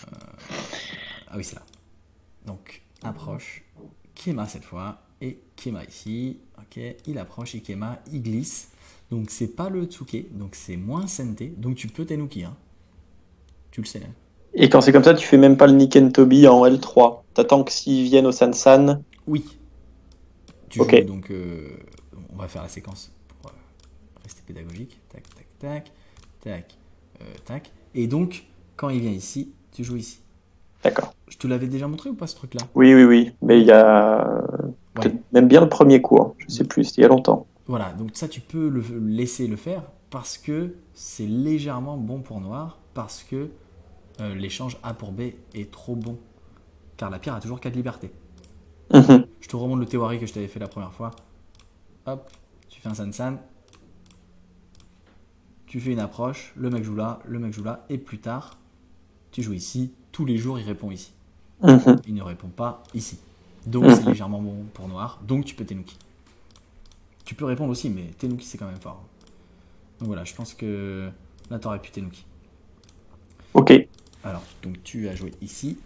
Ah oui, c'est là. Donc, approche, Kema cette fois, et Kema ici. Ok, il approche, et Kema, il glisse. Donc, c'est pas le Tsuke, donc c'est moins Sente. Donc, tu peux Tenuki, hein. Tu le sais, hein. Et quand c'est comme ça, tu fais même pas le Niken Toby en L3. T'attends que s'ils viennent au Sansan. Oui, tu Ok. joues donc. On va faire la séquence pour rester pédagogique. Tac, tac, tac, tac, tac. Et donc, quand il vient ici, tu joues ici. D'accord. Je te l'avais déjà montré ou pas ce truc-là? Oui, oui, oui. Mais il Oui. y a Ouais. peut-être même bien le premier coup, hein. Je sais plus, c'était il y a longtemps. Voilà, donc ça tu peux le laisser le faire parce que c'est légèrement bon pour noir, parce que l'échange A pour B est trop bon. Car la pierre a toujours 4 libertés. Mhm. Je te remonte le théorie que je t'avais fait la première fois. Hop, tu fais un san-san, tu fais une approche, le mec joue là, le mec joue là, et plus tard, tu joues ici, tous les jours il répond ici. Mhm. Il ne répond pas ici. Donc c'est Mhm. légèrement bon pour noir, donc tu peux Tenuki. Tu peux répondre aussi, mais Tenuki c'est quand même fort. Donc voilà, je pense que là t'aurais pu Tenuki. Ok. Alors, donc tu as joué ici.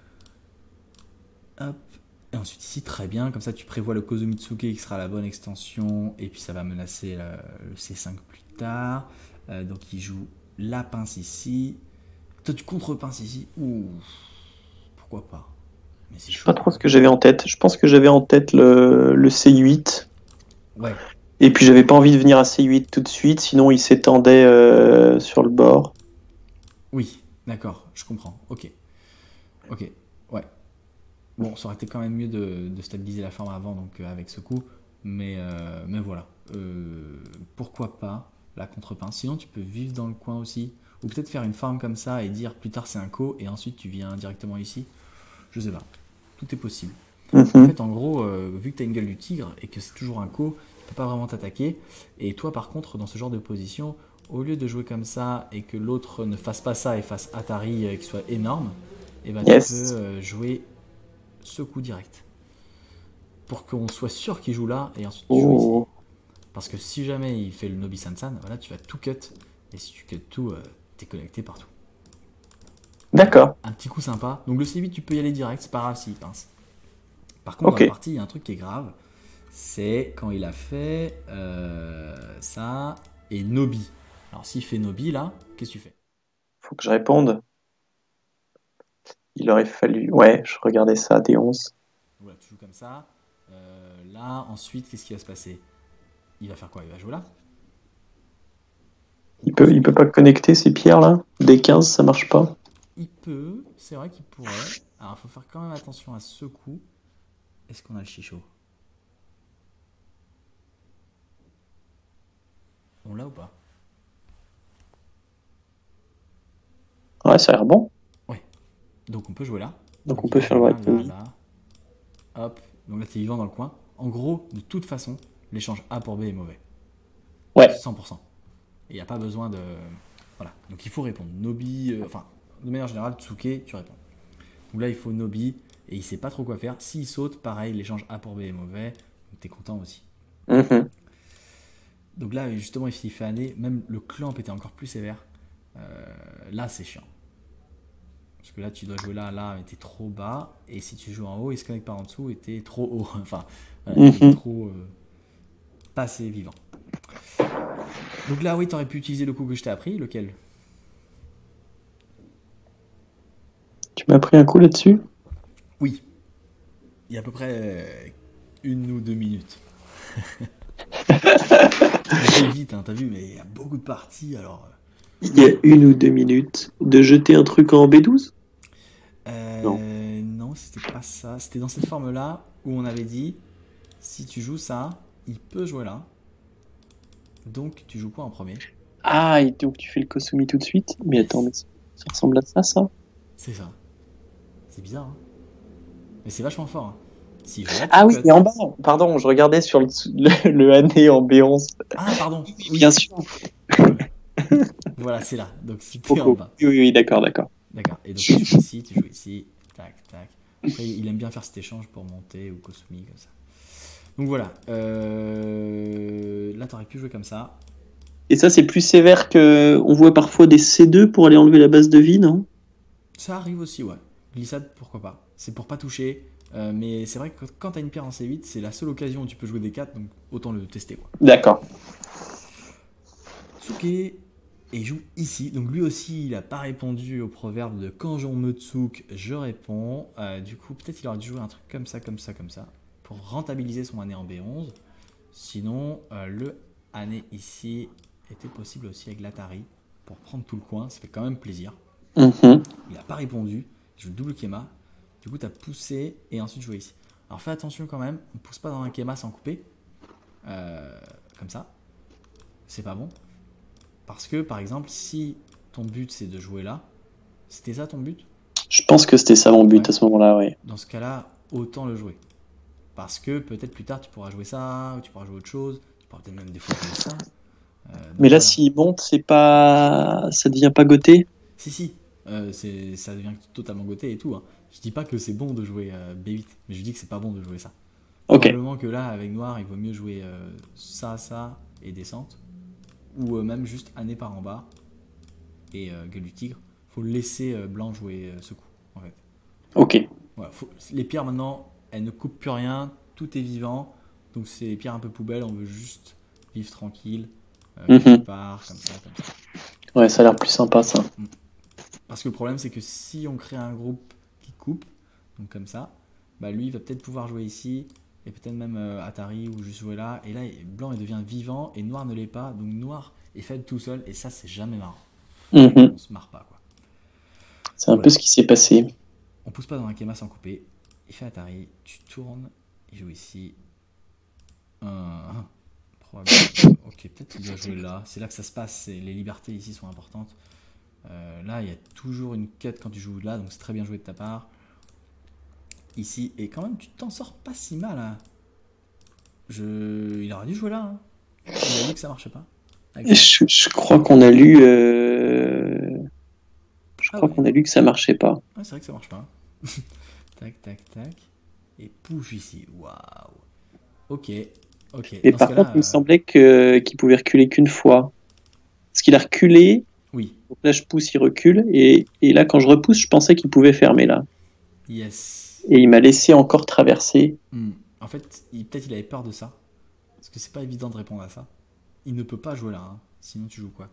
Hop. Et ensuite ici, très bien. Comme ça, tu prévois le Kozumitsuke qui sera la bonne extension. Et puis ça va menacer le C5 plus tard. Donc il joue la pince ici. Toi, tu contre-pinces ici. Ouh. Pourquoi pas? Mais c'est Je sais chaud pas quand trop ce même. que j'avais en tête. Je pense que j'avais en tête le C8. Ouais. Et puis j'avais pas envie de venir à C8 tout de suite, sinon il s'étendait sur le bord. Oui. D'accord. Je comprends. Ok. Ok. Ouais. Bon, ça aurait été quand même mieux de stabiliser la forme avant, donc avec ce coup. Mais voilà. Pourquoi pas la contre-pince. Sinon, tu peux vivre dans le coin aussi. Ou peut-être faire une forme comme ça et dire plus tard c'est un co et ensuite tu viens directement ici. Je sais pas. Tout est possible. En Mhm. fait, en gros, vu que tu as une gueule du tigre et que c'est toujours un co, il peut pas vraiment t'attaquer. Et toi, par contre, dans ce genre de position, au lieu de jouer comme ça et que l'autre ne fasse pas ça et fasse Atari qui soit énorme, et ben tu peux Yes. jouer ce coup direct. Pour qu'on soit sûr qu'il joue là, et ensuite tu joues ici. Oh. Parce que si jamais il fait le Nobi Sansan, voilà, tu vas tout cut. Et si tu cut tout, t'es connecté partout. D'accord. Un petit coup sympa. Donc le C8, tu peux y aller direct, c'est pas grave s'il pince. Par contre, Ok. dans la partie, il y a un truc qui est grave. C'est quand il a fait ça et Nobi. Alors s'il fait Nobi là, qu'est-ce que tu fais? Faut que je réponde. Il aurait fallu. Ouais, je regardais ça, D11. Voilà, tu joues comme ça. Là, ensuite, qu'est-ce qui va se passer? Il va faire quoi? Il va jouer là? Il peut pas connecter ces pierres là? D15, ça marche pas. Il peut, c'est vrai qu'il pourrait. Alors, il faut faire quand même attention à ce coup. Est-ce qu'on a le chichot? On l'a ou pas? Ouais, ça a l'air bon. Ouais. Donc on peut jouer là. Donc on il peut va faire jouer le là, right là, move. là. Hop. Donc là, t'es vivant dans le coin. En gros, de toute façon, l'échange A pour B est mauvais. Ouais. 100%. Et il n'y a pas besoin de... Voilà. Donc il faut répondre. Nobi... Enfin, de manière générale, Tsuke, tu réponds. Donc là, il faut Nobi. Et il sait pas trop quoi faire. S'il saute, pareil, l'échange A pour B est mauvais. Donc t'es content aussi. Mhm. Donc là, justement, il fait année. Même le clamp était encore plus sévère. Là, c'est chiant. Parce que là, tu dois jouer là, là, mais t'es trop bas. Et si tu joues en haut, il se connecte par en dessous et t'es trop haut. Enfin, voilà, t'es trop pas assez vivant. Donc là, oui, t'aurais pu utiliser le coup que je t'ai appris. Lequel? Tu m'as pris un coup là-dessus? Oui. Il y a à peu près 1 ou 2 minutes. C'est vite, hein, t'as vu, mais il y a beaucoup de parties, alors... Il y a 1 ou 2 minutes de jeter un truc en B12? Non, c'était pas ça. C'était dans cette forme-là où on avait dit, si tu joues ça, il peut jouer là. Donc, tu joues quoi en premier? Ah, et donc tu fais le Kosumi tout de suite? Mais Yes. attends, mais ça ressemble à ça? C'est ça. C'est bizarre, hein. Mais c'est vachement fort, hein. Si je là, Ah tu oui, cut. et en bas, pardon, je regardais sur le année en B11. Ah, pardon. Oui. Bien sûr. Voilà, c'est là. Donc, c'était en Coco. bas. Oui, d'accord, d'accord. D'accord. Et donc, tu joues ici. Tac, tac. Après, il aime bien faire cet échange pour monter ou Kosumi, comme ça. Donc, voilà. Là, t'aurais pu jouer comme ça. Et ça, c'est plus sévère que. On voit parfois des C2 pour aller enlever la base de vie, non? Ça arrive aussi, ouais. Glissade, pourquoi pas. C'est pour pas toucher. Mais c'est vrai que quand t'as une pierre en C8, c'est la seule occasion où tu peux jouer des 4, donc autant le tester, quoi. D'accord. Tsuke et joue ici. Donc lui aussi, il n'a pas répondu au proverbe de quand on me tsouk, je réponds. Du coup, peut-être il aurait dû jouer un truc comme ça, comme ça, comme ça, pour rentabiliser son année en B11. Sinon, le année ici était possible aussi avec l'Atari pour prendre tout le coin. Ça fait quand même plaisir. Mhm. Il n'a pas répondu. Je joue le double Kema. Du coup, tu as poussé et ensuite joué ici. Alors fais attention quand même. On ne pousse pas dans un Kema sans couper. Comme ça. C'est pas bon. Parce que, par exemple, si ton but c'est de jouer là, c'était ça ton but? Je pense que c'était ça mon but Ouais. à ce moment-là, oui. Dans ce cas-là, autant le jouer. Parce que peut-être plus tard tu pourras jouer ça, ou tu pourras jouer autre chose, tu pourras peut-être même des fois jouer ça. Donc Mais là, voilà. s'il monte, c'est pas. Ça devient pas goté? Si, ça devient totalement goté et tout, hein. Je dis pas que c'est bon de jouer B8, mais je dis que c'est pas bon de jouer ça. Ok. Probablement que là, avec noir, il vaut mieux jouer ça et descente. Ou même juste année par en bas et gueule du tigre. Faut laisser blanc jouer ce coup, en fait. Ok. Voilà, les pierres maintenant, elles ne coupent plus rien, tout est vivant. Donc c'est les pierres un peu poubelles, on veut juste vivre tranquille, quelque part, comme ça, comme ça. Ouais, ça a l'air plus sympa, ça. Parce que le problème, c'est que si on crée un groupe qui coupe, donc comme ça, bah lui, il va peut-être pouvoir jouer ici, et peut-être même Atari, ou juste jouer là. Et là, blanc, il devient vivant, et noir ne l'est pas. Donc noir est faible tout seul, et ça, c'est jamais marrant. Mhm. On se marre pas, quoi. C'est un peu ce qui s'est passé. On pousse pas dans un Kema sans couper. Il fait Atari, tu tournes, il joue ici. Probablement. Ok, peut-être qu'il doit jouer là. C'est là que ça se passe. Les libertés ici sont importantes. Là, il y a toujours une quête quand tu joues là, donc c'est très bien joué de ta part. Ici, et quand même, tu t'en sors pas si mal, hein. Il aurait dû jouer là, hein. Il a dit que ça marchait pas. Je crois qu'on a lu. Je crois qu'on a lu que ça marchait pas. Ouais, c'est vrai que ça marche pas. Tac, tac, tac. et push ici. Waouh. Ok, ok. Et Dans ce par contre, cas-là, il me semblait qu'il pouvait reculer qu'une fois. Parce qu'il a reculé, oui, donc là je pousse, il recule, et là quand je repousse, je pensais qu'il pouvait fermer là. yes. Et il m'a laissé encore traverser. En fait, peut-être il avait peur de ça. Parce que c'est pas évident de répondre à ça. Il ne peut pas jouer là, hein. Sinon tu joues quoi?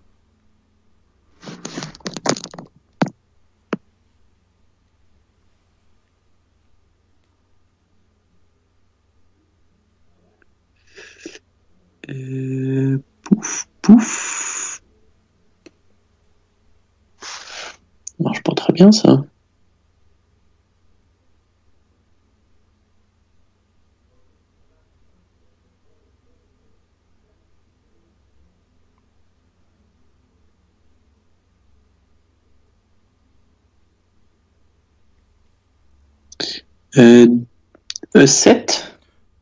Pouf, pouf. Ça marche pas très bien ça. Euh, E7.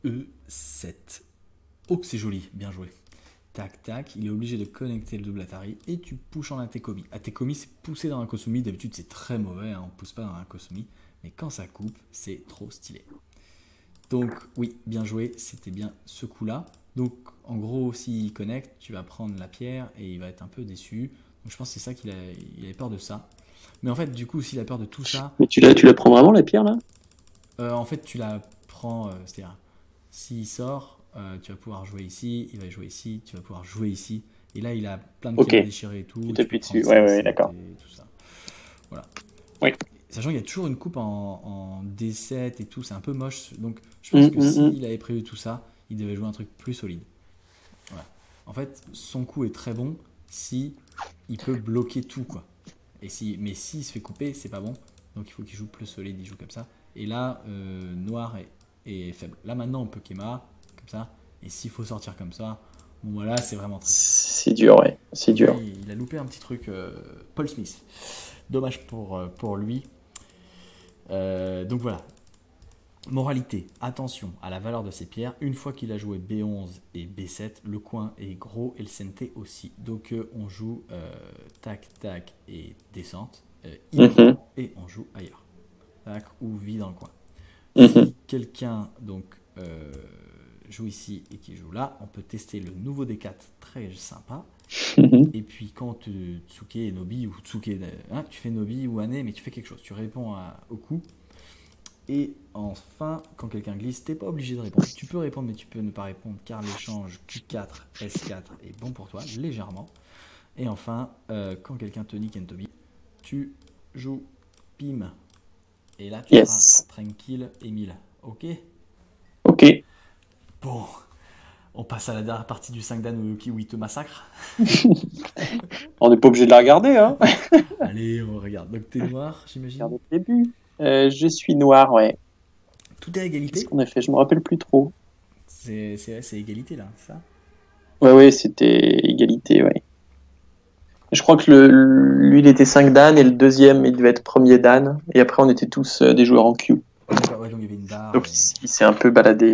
E7. Oh, que c'est joli, bien joué. Tac, tac, il est obligé de connecter le double Atari et tu pushes en Atekomi. Atekomi, c'est pousser dans un Kosumi. D'habitude, c'est très mauvais, hein, on pousse pas dans un Kosumi. Mais quand ça coupe, c'est trop stylé. Donc, oui, bien joué, c'était bien ce coup-là. Donc, en gros, s'il connecte, tu vas prendre la pierre et il va être un peu déçu. Donc, je pense que c'est ça il avait peur de ça. Mais en fait, du coup, s'il a peur de tout ça, Mais tu la prends vraiment la pierre là? en fait, tu la prends, c'est-à-dire, s'il sort, tu vas pouvoir jouer ici, il va jouer ici, tu vas pouvoir jouer ici. Et là, il a plein de Ok, pierres à déchirer et tout. tu Tu peux t'appuies prendre dessus. Ouais, ouais, 5, 7 d'accord. et tout ça. Voilà. Oui. Sachant qu'il y a toujours une coupe en D7 et tout, c'est un peu moche. Donc, je pense que Hum. s'il avait prévu tout ça, il devait jouer un truc plus solide. Voilà. En fait, son coup est très bon si il peut bloquer tout, quoi. Mais s'il se fait couper, c'est pas bon. Donc il faut qu'il joue plus solide, il joue comme ça. Et là, noir est faible. Là maintenant, on peut Kema, comme ça. Et s'il faut sortir comme ça, bon voilà, c'est vraiment triste. C'est dur, ouais, c'est Donc là, dur. il a loupé un petit truc, Paul Smith. Dommage pour lui. Donc voilà. Moralité, attention à la valeur de ces pierres. Une fois qu'il a joué B11 et B7, le coin est gros et le CNT aussi. Donc on joue tac, tac et descente. Il Mhm, prend et on joue ailleurs. Tac, ou vide dans le coin. mhm. Si quelqu'un donc joue ici et qui joue là, on peut tester le nouveau D4 très sympa. Mhm. Et puis quand Tsuke et Nobi, ou Tsuke, hein, tu fais Nobi ou Ane, mais tu fais quelque chose, tu réponds au coup. Et enfin, quand quelqu'un glisse, t'es pas obligé de répondre. Tu peux répondre, mais tu peux ne pas répondre car l'échange Q4, S4 est bon pour toi, légèrement. Et enfin, quand quelqu'un te nique Toby, tu joues Pim. Et là, tu seras Yes. tranquille, Emile. Ok? Ok. Bon, on passe à la dernière partie du 5 Dan où il te massacre. On n'est pas obligé de la regarder, hein. Allez, on regarde. Donc t'es noir, j'imagine. Regarde le début. Je suis noir, ouais. Tout est à Qu'est-ce égalité. qu'on a fait? Je me rappelle plus trop. C'est égalité là, ça? Ouais, ouais, c'était égalité, ouais. Je crois que lui, il était 5 Dan et le deuxième, il devait être premier Dan. Et après, on était tous des joueurs en queue. D'accord, ouais, donc il y avait une barre. Donc, il s'est un peu baladé.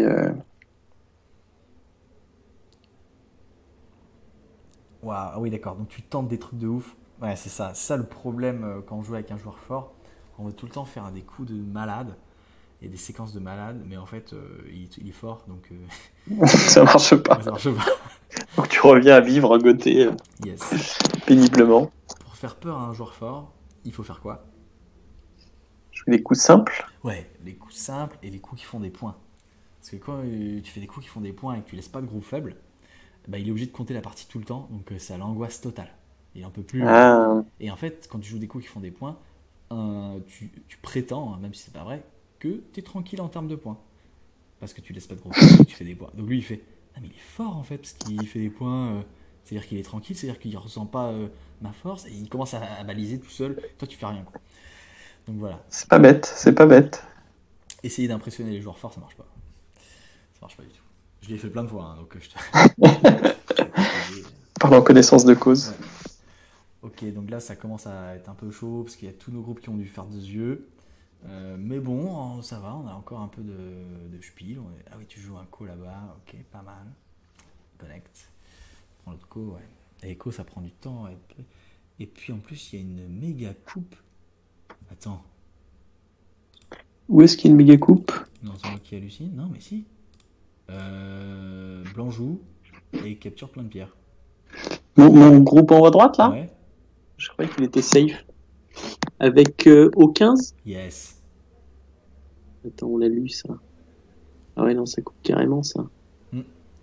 Waouh, ah oui, d'accord. Donc tu tentes des trucs de ouf. Ouais, c'est ça. C'est ça le problème quand on joue avec un joueur fort. On veut tout le temps faire des coups de malade et des séquences de malade, mais en fait, il est fort, donc Ça marche pas. ouais, ça marche pas. Donc, tu reviens à vivre goûter Yes. péniblement. Pour faire peur à un joueur fort, il faut faire quoi? Je fais des coups simples. Ouais, les coups simples et les coups qui font des points. Parce que quand tu fais des coups qui font des points et que tu laisses pas de groupe faible, bah, il est obligé de compter la partie tout le temps, donc c'est l'angoisse totale. Il en peut plus. Ah, Et en fait, quand tu joues des coups qui font des points, tu prétends, hein, même si c'est pas vrai, que tu es tranquille en termes de points. Parce que tu laisses pas de gros points, tu fais des points. Donc lui, il fait ah, mais il est fort en fait, parce qu'il fait des points. C'est-à-dire qu'il est tranquille, c'est-à-dire qu'il ressent pas ma force, et il commence à baliser tout seul. Toi, tu fais rien, quoi. Donc voilà. c'est pas bête, c'est pas bête. Essayer d'impressionner les joueurs forts, ça marche pas. Ça marche pas du tout. Je l'ai fait plein de fois, hein, donc je te. Parlant en connaissance de cause. Ouais. Ok, donc là, ça commence à être un peu chaud, parce qu'il y a tous nos groupes qui ont dû faire 2 yeux. Mais bon, ça va, on a encore un peu de spiel. Ah oui, tu joues un co là-bas, ok, pas mal. Connect. Prends l'autre co, ouais. Et Echo, ça prend du temps. Et puis en plus, il y a une méga coupe. Attends, Où est-ce qu'il y a une méga coupe? non, c'est moi qui hallucine. Non, mais si. Blanc joue et capture plein de pierres. Mon groupe en haut à droite, là, Ouais. je croyais qu'il était safe. Avec O15. Yes. Attends, on l'a lu, ça. Ah ouais, non, ça coupe carrément, ça. Hmm.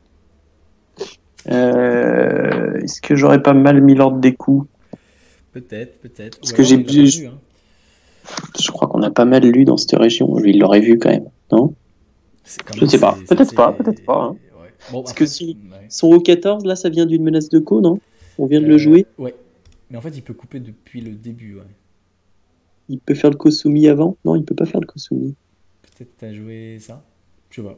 Est-ce que j'aurais pas mal mis l'ordre des coups? Peut-être. Parce Ou que alors, j'ai il l'a pas vu, hein. Je crois qu'on a pas mal lu dans cette région. Lui, il l'aurait vu quand même, non? Quand Je même, sais pas. Peut-être pas, peut-être pas. Hein. Ouais. Bon, Parce après, que si ouais. son O14, là, ça vient d'une menace de co, non? On vient de le jouer. Ouais. Mais en fait, il peut couper depuis le début, ouais. Il peut faire le Kosumi avant? Non, il peut pas faire le Kosumi. Peut-être t'as joué ça. Je sais pas.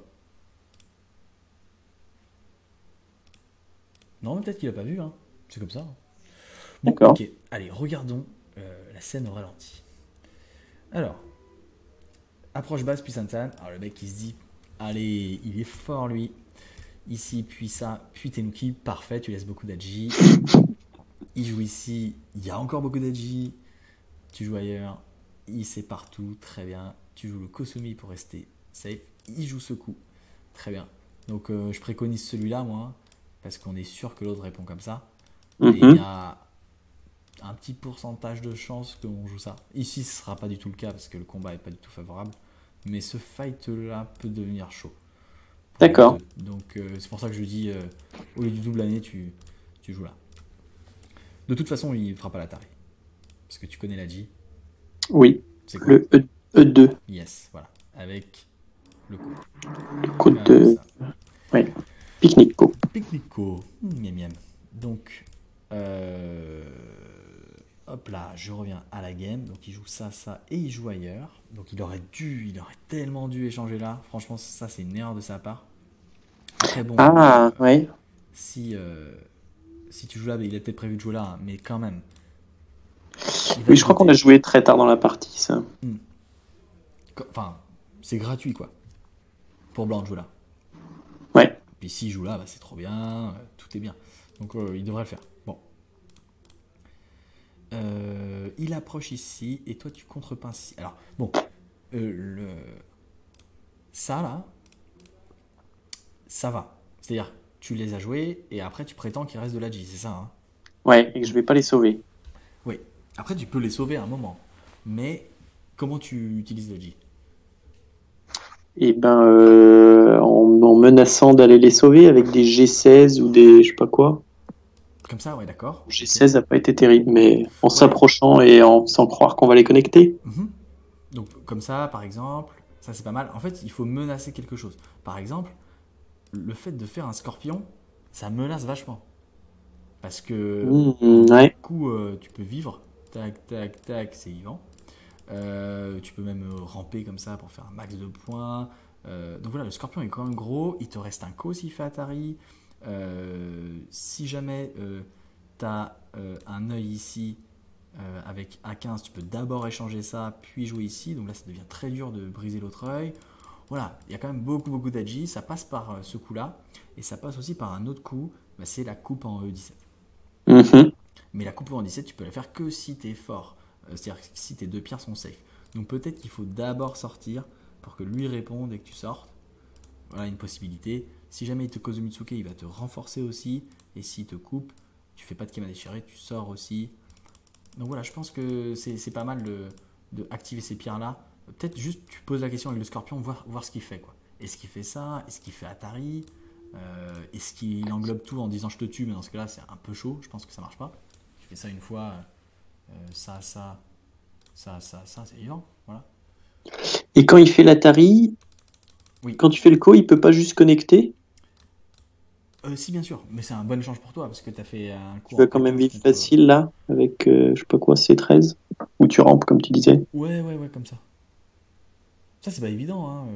Non, mais peut-être qu'il a pas vu, hein. C'est comme ça. Bon, D'accord. ok. Allez, regardons la scène au ralenti. Alors, approche basse puis Sansan. Alors le mec il se dit, allez, il est fort lui. Ici, puis ça, puis Tenuki, parfait, tu laisses beaucoup d'Aji. Il joue ici, il y a encore beaucoup d'Aji. Tu joues ailleurs, il sait partout, très bien. Tu joues le Kosumi pour rester safe. Il joue ce coup, très bien. Donc je préconise celui-là, moi, parce qu'on est sûr que l'autre répond comme ça. Et il y a un petit pourcentage de chance qu'on joue ça. Ici, ce sera pas du tout le cas parce que le combat est pas du tout favorable. Mais ce fight-là peut devenir chaud. D'accord. Donc c'est pour ça que je dis, au lieu du double année, tu joues là. De toute façon, il ne fera pas l'Atari. Parce que tu connais la G. Oui. C'est quoi Le E2. Yes, voilà. Avec le coup. Côte de. Oui. Pique-nique co. Pique-nico. Miam miam. Donc, hop là, je reviens à la game. Donc, il joue ça, et il joue ailleurs. Donc, il aurait tellement dû échanger là. Franchement, ça, c'est une erreur de sa part. Après, bon. Ouais. Si tu joues là, il a peut-être prévu de jouer là, hein, mais quand même. Oui, je crois qu'on a joué très tard dans la partie, ça. Enfin, c'est gratuit, quoi. Pour Blanc de jouer là. Ouais. Puis s'il joue là, bah, c'est trop bien, tout est bien. Donc il devrait le faire. Bon. Il approche ici, et toi tu contrepinces ici. Alors, bon. Ça, là, ça va. C'est-à-dire, tu les as joués, et après tu prétends qu'il reste de la G, c'est ça, hein? Ouais, et que je vais pas les sauver. Oui. Après, tu peux les sauver à un moment. Mais, comment tu utilises la G? Et ben, en menaçant d'aller les sauver avec des G16 ou des je sais pas quoi. Comme ça, ouais, d'accord. G16 n'a pas été terrible, mais en s'approchant et sans croire qu'on va les connecter. Donc, comme ça, par exemple, ça c'est pas mal. En fait, il faut menacer quelque chose. Par exemple, le fait de faire un scorpion, ça menace vachement. Parce que, Ouais. du coup, tu peux vivre. Tac, tac, tac, c'est vivant. Tu peux même ramper comme ça pour faire un max de points. Donc voilà, le scorpion est quand même gros. Il te reste un co s'il fait Atari. Si jamais tu as un œil ici avec A15, tu peux d'abord échanger ça, puis jouer ici. Donc là, ça devient très dur de briser l'autre œil. Voilà, il y a quand même beaucoup d'agi. Ça passe par ce coup-là. Et ça passe aussi par un autre coup. Bah, c'est la coupe en E17. Mais la coupe en 17, tu peux la faire que si tu es fort. C'est-à-dire si tes deux pierres sont safe. Donc peut-être qu'il faut d'abord sortir pour que lui réponde et que tu sortes. Voilà une possibilité. Si jamais il te cause Mitsuke, il va te renforcer aussi. Et s'il te coupe, tu fais pas de Kema déchiré, tu sors aussi. Donc voilà, je pense que c'est pas mal de activer ces pierres-là. Peut-être juste tu poses la question avec le scorpion, voir ce qu'il fait, quoi. Est-ce qu'il fait ça? Est-ce qu'il fait Atari? Est-ce qu'il englobe tout en disant je te tue? Mais dans ce cas-là, c'est un peu chaud. Je pense que ça marche pas. Tu fais ça une fois, ça, c'est vivant. Voilà. Et quand il fait l'Atari, Oui. quand tu fais le co, il peut pas juste connecter? Si, bien sûr, mais c'est un bon échange pour toi parce que tu as fait un coup. Tu vas quand même vivre facile là, avec je sais pas quoi, C13, où tu rampes comme tu disais. Ouais, comme ça. Ça, c'est pas évident, hein.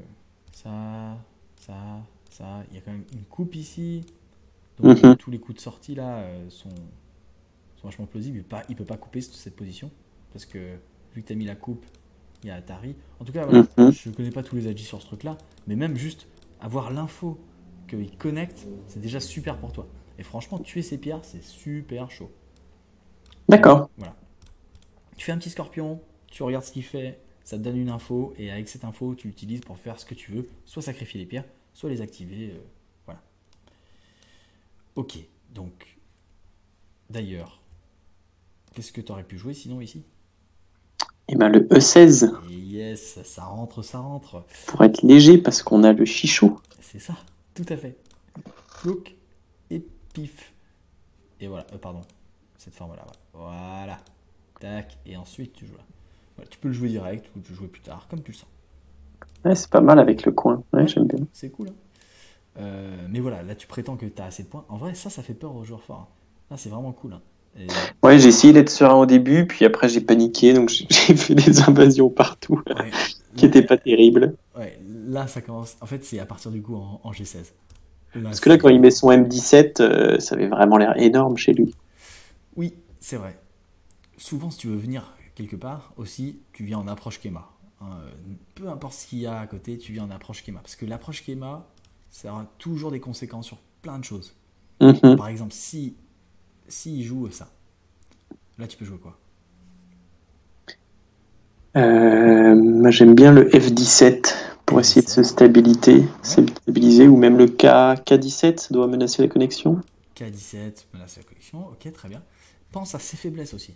Ça. Il y a quand même une coupe ici. Donc tous les coups de sortie là sont vachement plausibles. Il peut pas couper cette position parce que vu que tu as mis la coupe, il y a Atari. En tout cas, voilà, je connais pas tous les agis sur ce truc là, mais même juste avoir l'info qu'il connecte, c'est déjà super pour toi. Et franchement, tuer ces pierres, c'est super chaud. D'accord. Voilà. Tu fais un petit scorpion, tu regardes ce qu'il fait, Ça te donne une info et avec cette info, tu l'utilises pour faire ce que tu veux, soit sacrifier les pierres, soit les activer. Voilà. Ok, donc d'ailleurs, qu'est-ce que tu aurais pu jouer sinon ici? Et ben le E16 Et yes, ça rentre, ça rentre. pour être léger parce qu'on a le chichot. C'est ça, tout à fait. Plouc et pif. Et voilà, pardon, cette forme-là. Voilà. Tac, et ensuite tu joues là. Voilà, tu peux le jouer direct ou tu jouer plus tard, comme tu le sens. Ouais, c'est pas mal avec le coin. Ouais, Ouais, j'aime bien. c'est cool. Hein. Mais voilà, là tu prétends que tu as assez de points. En vrai, ça fait peur aux joueurs forts. Hein. Là, c'est vraiment cool. Hein. Et... Ouais, j'ai essayé d'être serein au début, puis après j'ai paniqué, donc j'ai fait des invasions partout Ouais, qui là, étaient pas terribles. ouais, là, ça commence. En fait, c'est à partir du coup en G16. Là, Parce que là, quand il met son M17, ça avait vraiment l'air énorme chez lui. Oui, c'est vrai. Souvent, si tu veux venir quelque part, aussi, tu viens en approche Kema. Hein, peu importe ce qu'il y a à côté, tu viens en approche Kema. Parce que l'approche Kema, ça aura toujours des conséquences sur plein de choses. Mhm. Par exemple, si il joue ça, là, tu peux jouer quoi? Moi, j'aime bien le F17 pour essayer de se Ouais. stabiliser, ou même le K17, ça doit menacer la connexion. K17, menace la collection. Ok, très bien. Pense à ses faiblesses aussi.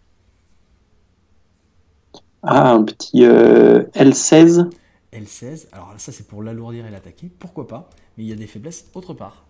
Ah, un petit L16, L16, alors ça c'est pour l'alourdir et l'attaquer, pourquoi pas, mais il y a des faiblesses autre part.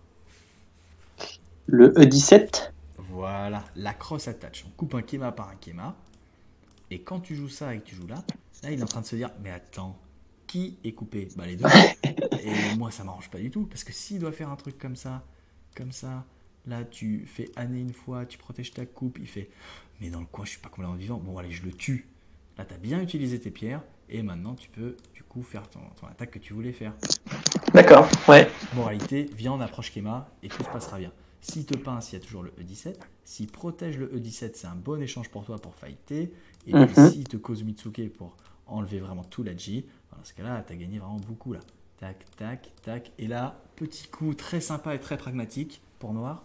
le E17. Voilà, la cross attach. On coupe un Kema par un Kema, et quand tu joues ça et que tu joues là, là il est en train de se dire, mais attends, qui est coupé? Bah les deux. Et moi ça m'arrange pas du tout, parce que s'il doit faire un truc comme ça, là tu fais année une fois, tu protèges ta coupe, il fait, mais dans le coin je suis pas complètement vivant, bon allez je le tue. Là tu as bien utilisé tes pierres, et maintenant tu peux du coup faire ton attaque que tu voulais faire. D'accord, ouais. Moralité, viens en approche Kema et tout se passera bien. S'il te pince, il y a toujours le E17. S'il protège le E17, c'est un bon échange pour toi pour fighter. Et puis Mhm. s'il te cause Mitsuke pour enlever vraiment tout la G, dans ce cas-là, tu as gagné vraiment beaucoup là. Tac, tac, tac. Et là, petit coup très sympa et très pragmatique pour Noir.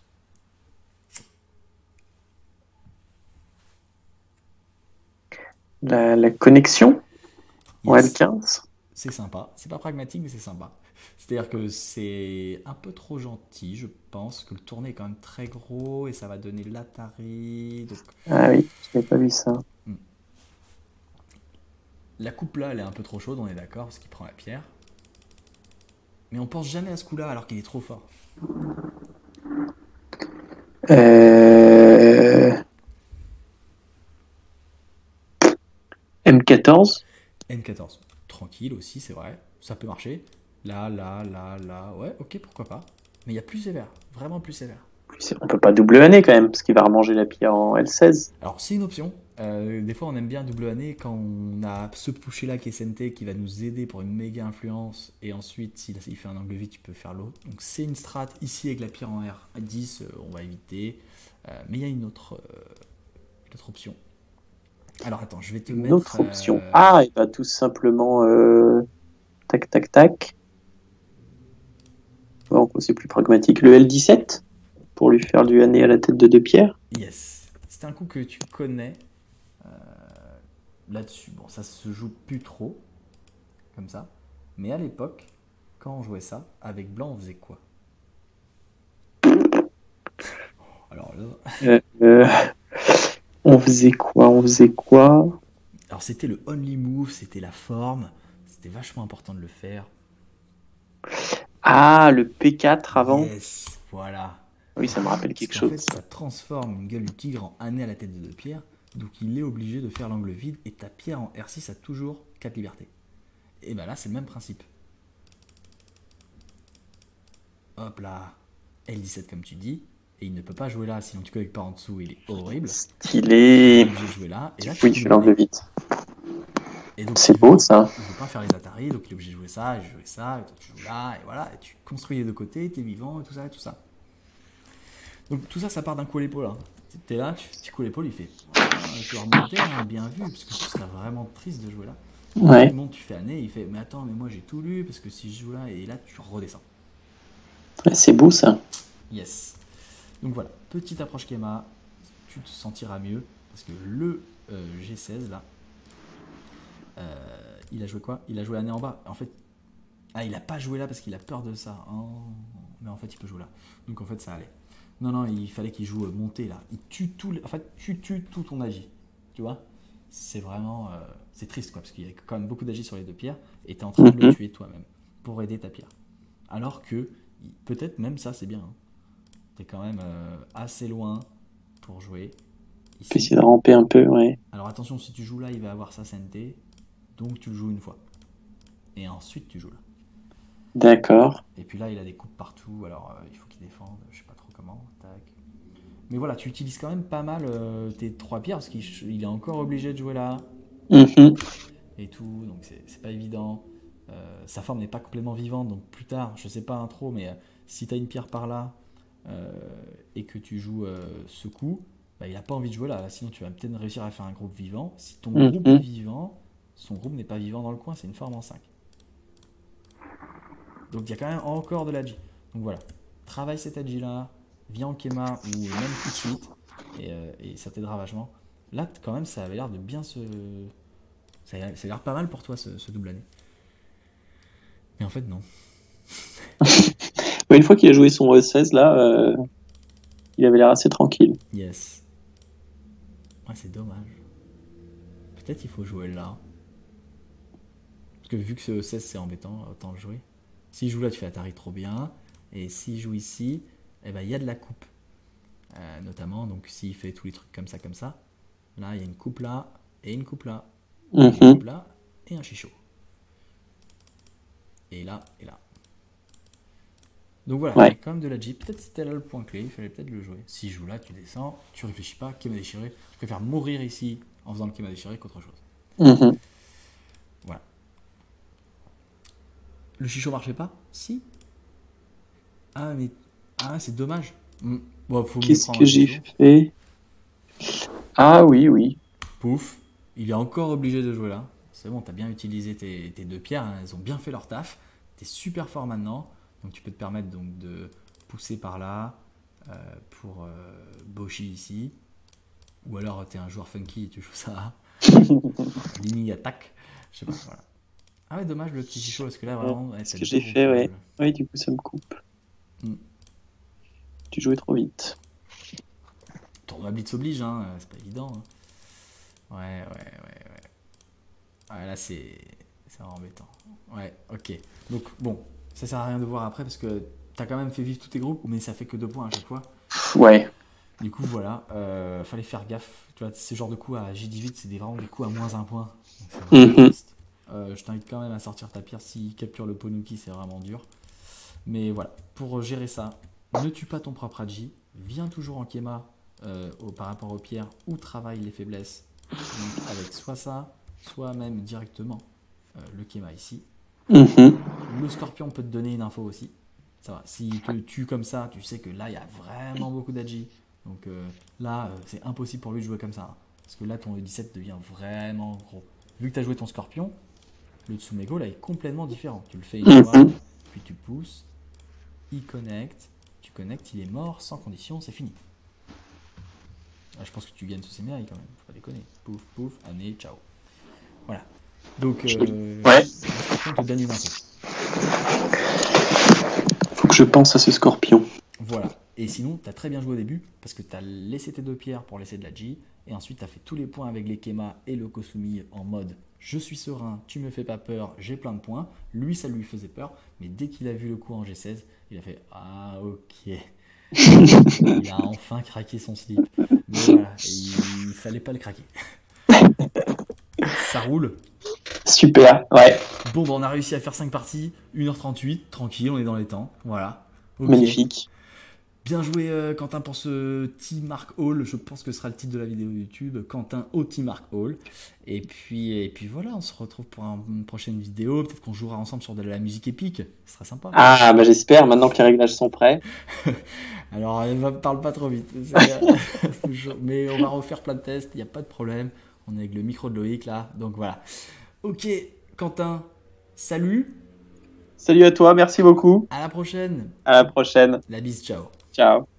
La connexion en Yes, L15. c'est sympa. C'est pas pragmatique, mais c'est sympa. C'est-à-dire que c'est un peu trop gentil, je pense, que le tourné est quand même très gros et ça va donner l'Atari. Donc, Ah oui, je n'ai pas vu ça. la coupe là, elle est un peu trop chaude, on est d'accord, parce qu'il prend la pierre. Mais on pense jamais à ce coup-là alors qu'il est trop fort. Euh, M14. N14, tranquille aussi, c'est vrai, ça peut marcher. Là, ouais, ok, pourquoi pas. Mais il y a plus sévère, vraiment plus sévère. On peut pas double année quand même, parce qu'il va remanger la pierre en L16. Alors c'est une option. Des fois on aime bien double année quand on a ce pusher là qui est SNT qui va nous aider pour une méga influence et ensuite s'il fait un angle vide tu peux faire l'autre. Donc c'est une strat ici avec la pierre en R10 on va éviter. Mais il y a une autre option. Alors attends je vais te Une mettre autre option. Ah, et bah tout simplement tac tac tac. Donc c'est plus pragmatique. Le L17 pour lui faire du année à la tête de deux pierres. yes. C'est un coup que tu connais là-dessus. Bon ça se joue plus trop comme ça. Mais à l'époque quand on jouait ça avec blanc on faisait quoi? Alors là Euh, euh, on faisait quoi? On faisait quoi? alors c'était le only move, c'était la forme, c'était vachement important de le faire. Ah, le P4 avant. Yes, voilà. Oui, ça me rappelle Parce quelque qu'en chose, fait, ça. ça transforme une gueule du tigre en année à la tête de deux pierres, donc il est obligé de faire l'angle vide et ta pierre en R6 a toujours 4 libertés. Et ben là, c'est le même principe. Hop là, L17 comme tu dis, et il ne peut pas jouer là, sinon tu connectes pas en dessous, il est horrible. Il est Stylé. obligé de jouer là, et là tu Oui, peux je fais double année. l'angle vite. Et donc C'est beau ça. il veut pas faire les Atari, donc il est obligé de jouer ça, et jouer ça, et toi tu joues là, et voilà, et tu construis les deux côtés, t'es vivant, et tout ça, et tout ça. Donc tout ça, ça part d'un coup à l'épaule. Hein. T'es là, tu fais petit coup à l'épaule, il fait je dois remonter, hein, bien vu, parce que ce serait vraiment triste de jouer là. Tu Ouais. montes, tu fais année, il fait mais attends, mais moi j'ai tout lu, parce que si je joue là, et là tu redescends. Ouais, c'est beau ça. Yes. Donc voilà, petite approche Kema, tu te sentiras mieux, parce que le G16 là, Il a joué quoi? Il a joué la nez en bas. En fait, il a pas joué là parce qu'il a peur de ça. Oh. Mais en fait, il peut jouer là. Donc en fait, ça allait. Non, il fallait qu'il joue monté là. Il tue tout. En fait, tu tues tout ton agi. Tu vois? C'est vraiment. C'est triste quoi, parce qu'il y a quand même beaucoup d'agi sur les deux pierres et tu es en train de le tuer toi-même pour aider ta pierre. Alors que peut-être même ça, c'est bien. Hein. Tu es quand même assez loin pour jouer. Ici. Essayer de ramper un peu, ouais. Alors attention, si tu joues là, il va avoir sa CNT. Donc tu le joues une fois. Et ensuite tu joues là. D'accord. Et puis là, il a des coupes partout. Alors il faut qu'il défende. Je sais pas trop comment. Tac. Mais voilà, tu utilises quand même pas mal tes 3 pierres parce qu'il est encore obligé de jouer là. Et tout. Donc c'est pas évident. Sa forme n'est pas complètement vivante. Donc plus tard, je sais pas trop, mais si tu as une pierre par là et que tu joues ce coup, bah, il a pas envie de jouer là. Sinon, tu vas peut-être réussir à faire un groupe vivant. Si ton groupe est vivant, son groupe n'est pas vivant dans le coin. C'est une forme en 5. Donc il y a quand même encore de l'agi. Donc voilà. Travaille cet agi là. Viens en Kema ou même tout de suite. Et ça t'aidera vachement. Là, quand même, ça avait l'air de bien se... Ça a l'air pas mal pour toi, ce double année. Mais en fait, non. Une fois qu'il a joué son E16, là, il avait l'air assez tranquille. Yes. Ouais, c'est dommage. Peut-être il faut jouer là. Parce que vu que ce E16, c'est embêtant, autant le jouer. S'il joue là, tu fais Atari trop bien. Et s'il joue ici, eh ben, y a de la coupe. Notamment, donc s'il fait tous les trucs comme ça, là, il y a une coupe là, et une coupe là. Une coupe là, et un chichot. Et là, et là. Donc voilà, il y a quand même de la Jeep. Peut-être c'était là le point clé, il fallait peut-être le jouer. S'il joue là, tu descends, tu réfléchis pas, Kema déchiré. Je préfère mourir ici en faisant le Kema déchiré qu'autre chose. Voilà. Le chichot marchait pas? Si. Ah, mais. Ah, c'est dommage. Bon, faut Qu'est-ce que j'ai fait? Ah oui. Pouf. Il est encore obligé de jouer là. C'est bon, t'as bien utilisé tes 2 pierres. Hein, elles ont bien fait leur taf. T'es super fort maintenant. Donc tu peux te permettre donc de pousser par là pour Boshi ici. Ou alors t'es un joueur funky et tu joues ça. Ligne attaque. Je sais pas, voilà. Ah ouais, dommage le petit chichot parce que là vraiment. Ce que j'ai fait, ouais. Oui, du coup ça me coupe. Tu jouais trop vite. Tournoi Blitz oblige, hein, c'est pas évident. Hein. Ouais. Ouais, là c'est vraiment embêtant. Ouais, ok. Donc bon, ça sert à rien de voir après parce que t'as quand même fait vivre tous tes groupes, mais ça fait que 2 points à chaque fois. Ouais. Du coup, voilà, fallait faire gaffe. Tu vois, ce genre de coups à J18, c'est vraiment des coups à moins 1 point. Donc, c'est vraiment triste. Je t'invite quand même à sortir ta pierre s'il capture le Ponuki, c'est vraiment dur. Mais voilà, pour gérer ça, ne tue pas ton propre Agi. Viens toujours en Kema par rapport aux pierres ou travaille les faiblesses. Donc avec soit ça, soit même directement le Kema ici. Le Scorpion peut te donner une info aussi. Ça va. S'il te tue comme ça, tu sais que là, il y a vraiment beaucoup d'Agi. Donc là, c'est impossible pour lui de jouer comme ça. Hein. Parce que là, ton E17 devient vraiment gros. Vu que tu as joué ton Scorpion, le Tsumego, là, est complètement différent. Tu le fais une fois, puis tu pousses, il connecte, tu connectes, il est mort, sans condition, c'est fini. Là, je pense que tu gagnes sous ses mérites quand même, faut pas déconner. Pouf, pouf, année, ciao. Voilà. Donc, le Scorpion te donne une info. Faut que je pense à ce Scorpion. Voilà. Et sinon, tu as très bien joué au début, parce que tu as laissé tes 2 pierres pour laisser de la G, et ensuite tu as fait tous les points avec les Kema et le Kosumi en mode je suis serein, tu me fais pas peur, j'ai plein de points. Lui, ça lui faisait peur, mais dès qu'il a vu le coup en G16, il a fait ah ok. Il a enfin craqué son slip. Mais voilà, il fallait pas le craquer. Ça roule. Super, ouais. Bon, on a réussi à faire 5 parties, 1h38, tranquille, on est dans les temps. Voilà. Okay. Magnifique. Bien joué Quentin pour ce T-Mark Hall, je pense que ce sera le titre de la vidéo YouTube, Quentin au T-Mark Hall. Et puis voilà, on se retrouve pour une prochaine vidéo, peut-être qu'on jouera ensemble sur de la musique épique, ce sera sympa. Ah bah j'espère, maintenant que les réglages sont prêts. Alors parle pas trop vite, mais on va refaire plein de tests, il n'y a pas de problème, on est avec le micro de Loïc là, donc voilà. Ok Quentin, salut. Salut à toi, merci beaucoup. À la prochaine. À la prochaine. La bise, ciao. Ciao.